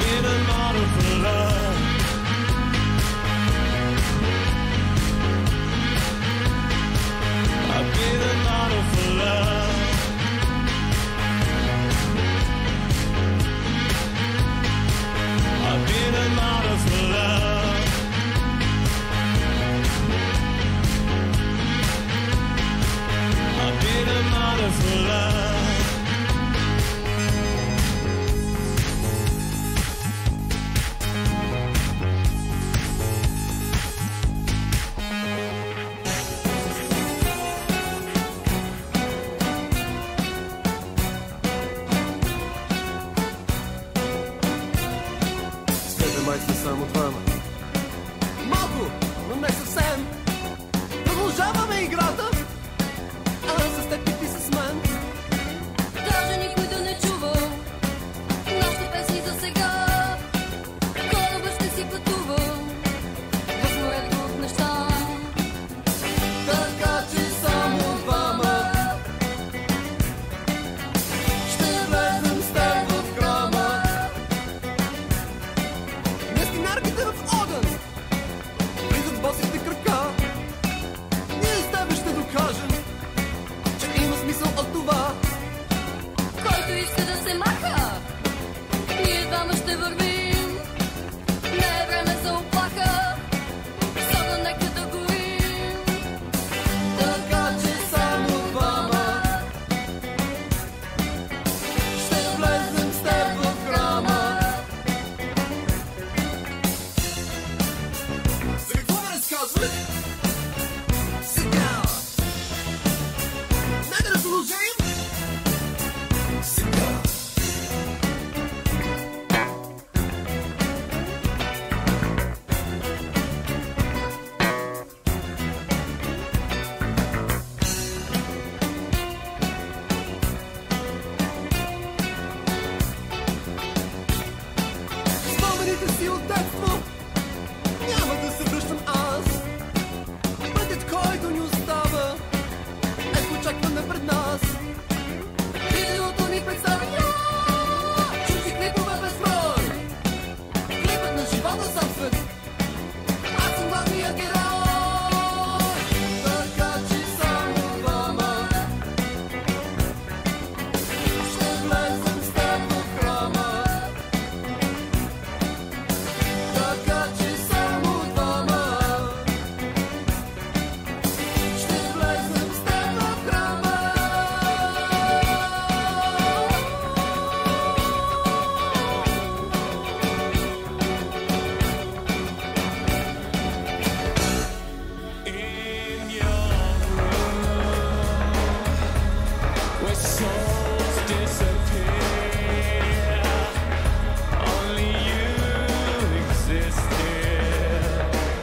souls disappear. Only you exist here.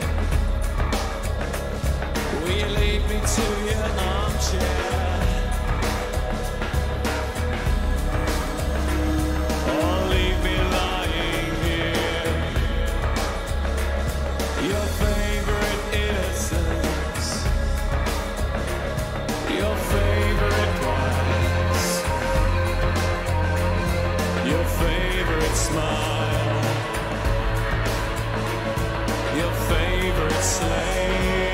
Will you lead me to your armchair? Or leave me lying here? Your favorite innocence, your favorite price, your favorite smile, your favorite slave.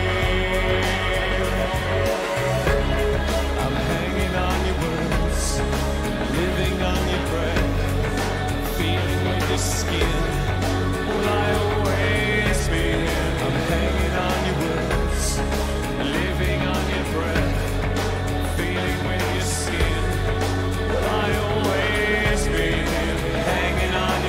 I'm hanging on your words, living on your breath, feeling with your skin. Will I always be here? I'm hanging on your words, living on your breath, feeling with your skin. Will I always be here? Hanging on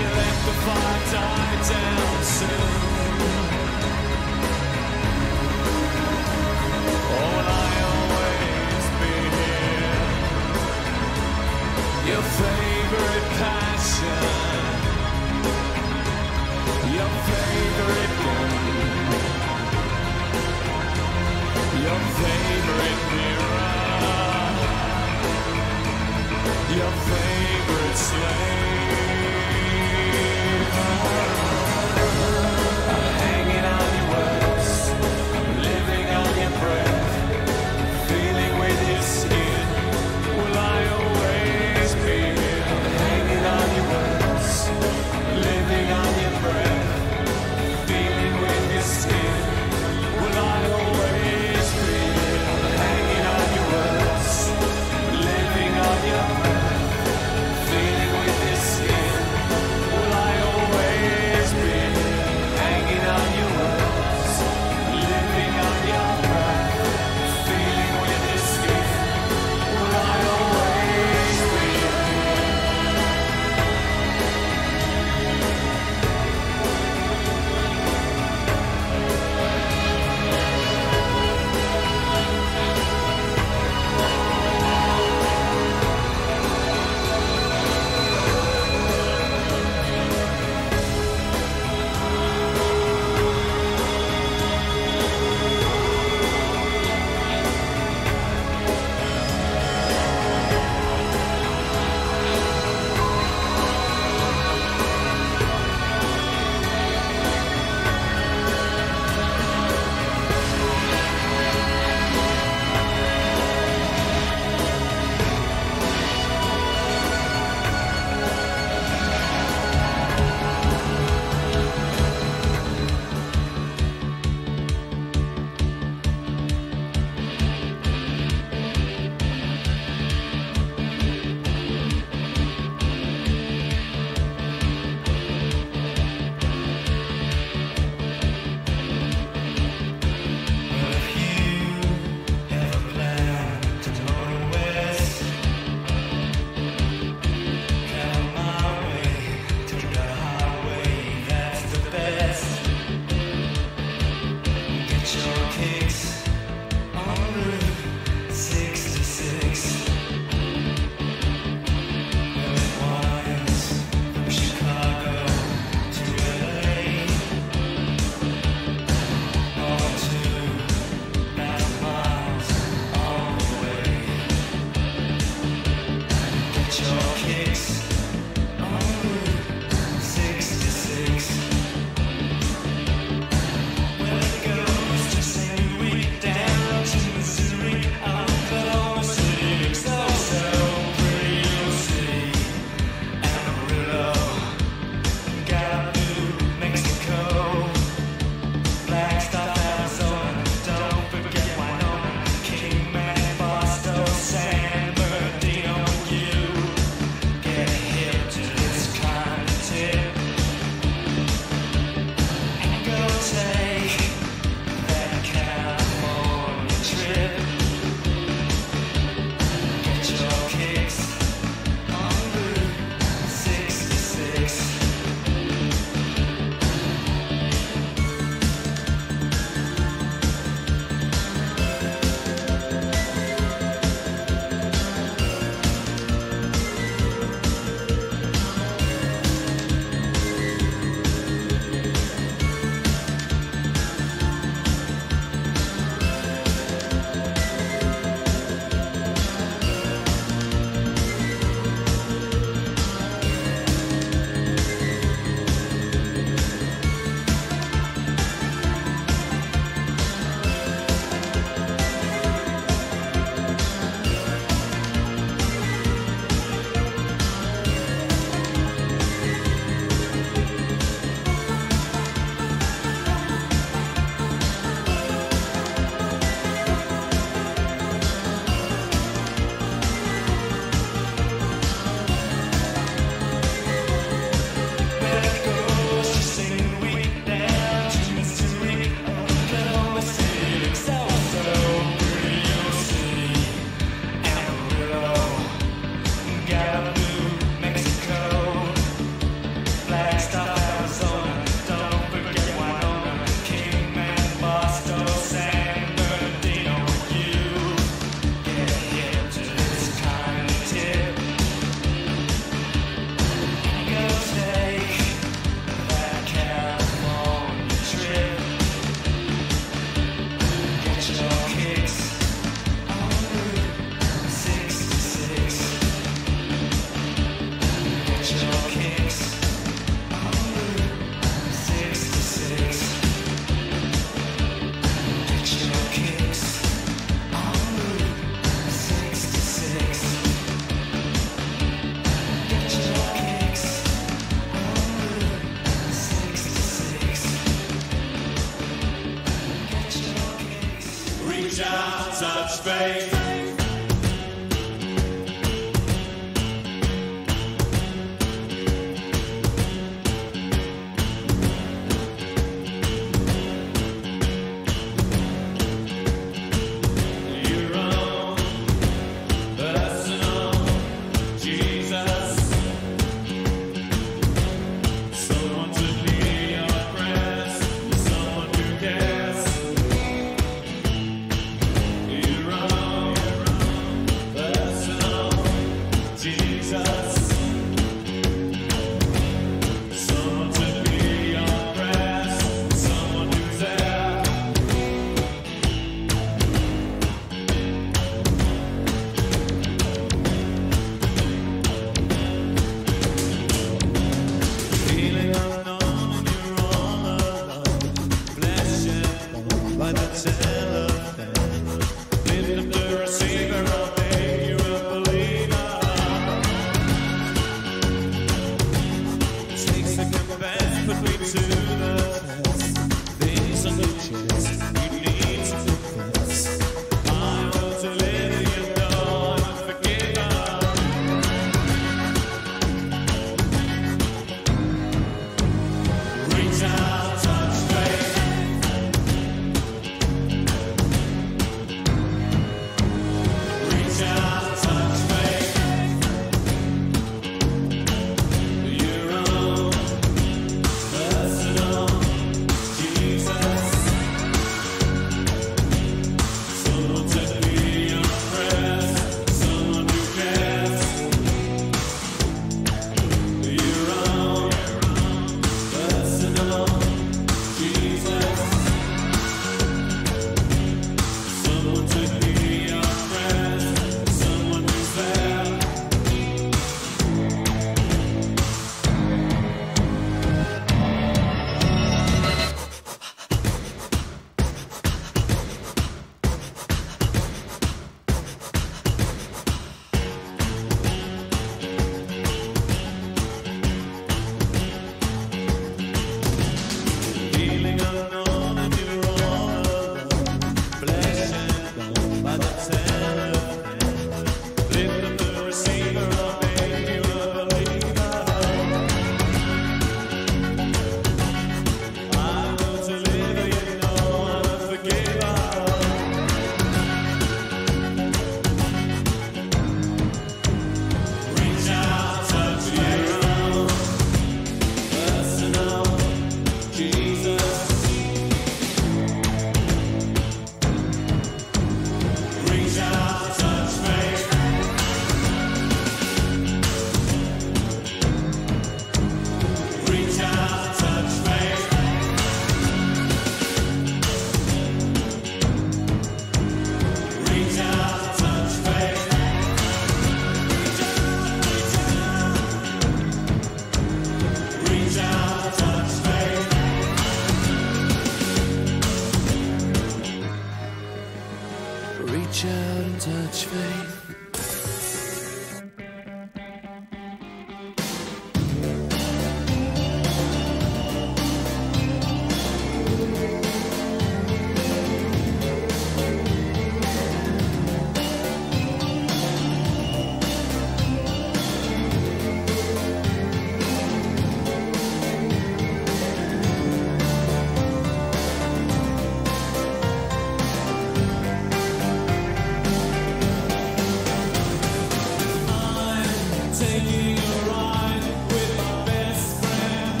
taking a ride with my best friend.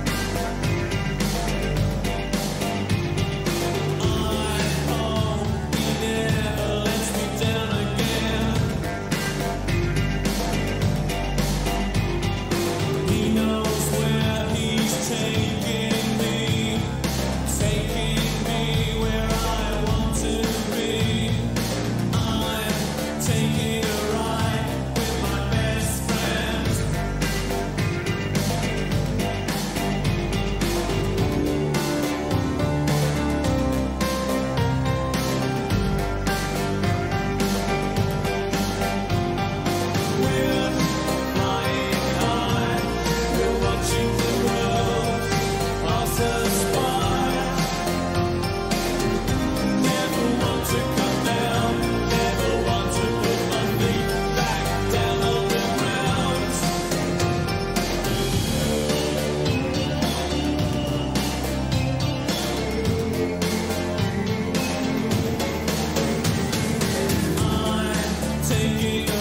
I hope he never lets me down again. He knows where he's taking me where I want to be. I'm taking a ride with my best friend. We're flying high, we're watching the world pass us by. Never want to come down, never want to put my feet back down on the ground. I'm taking a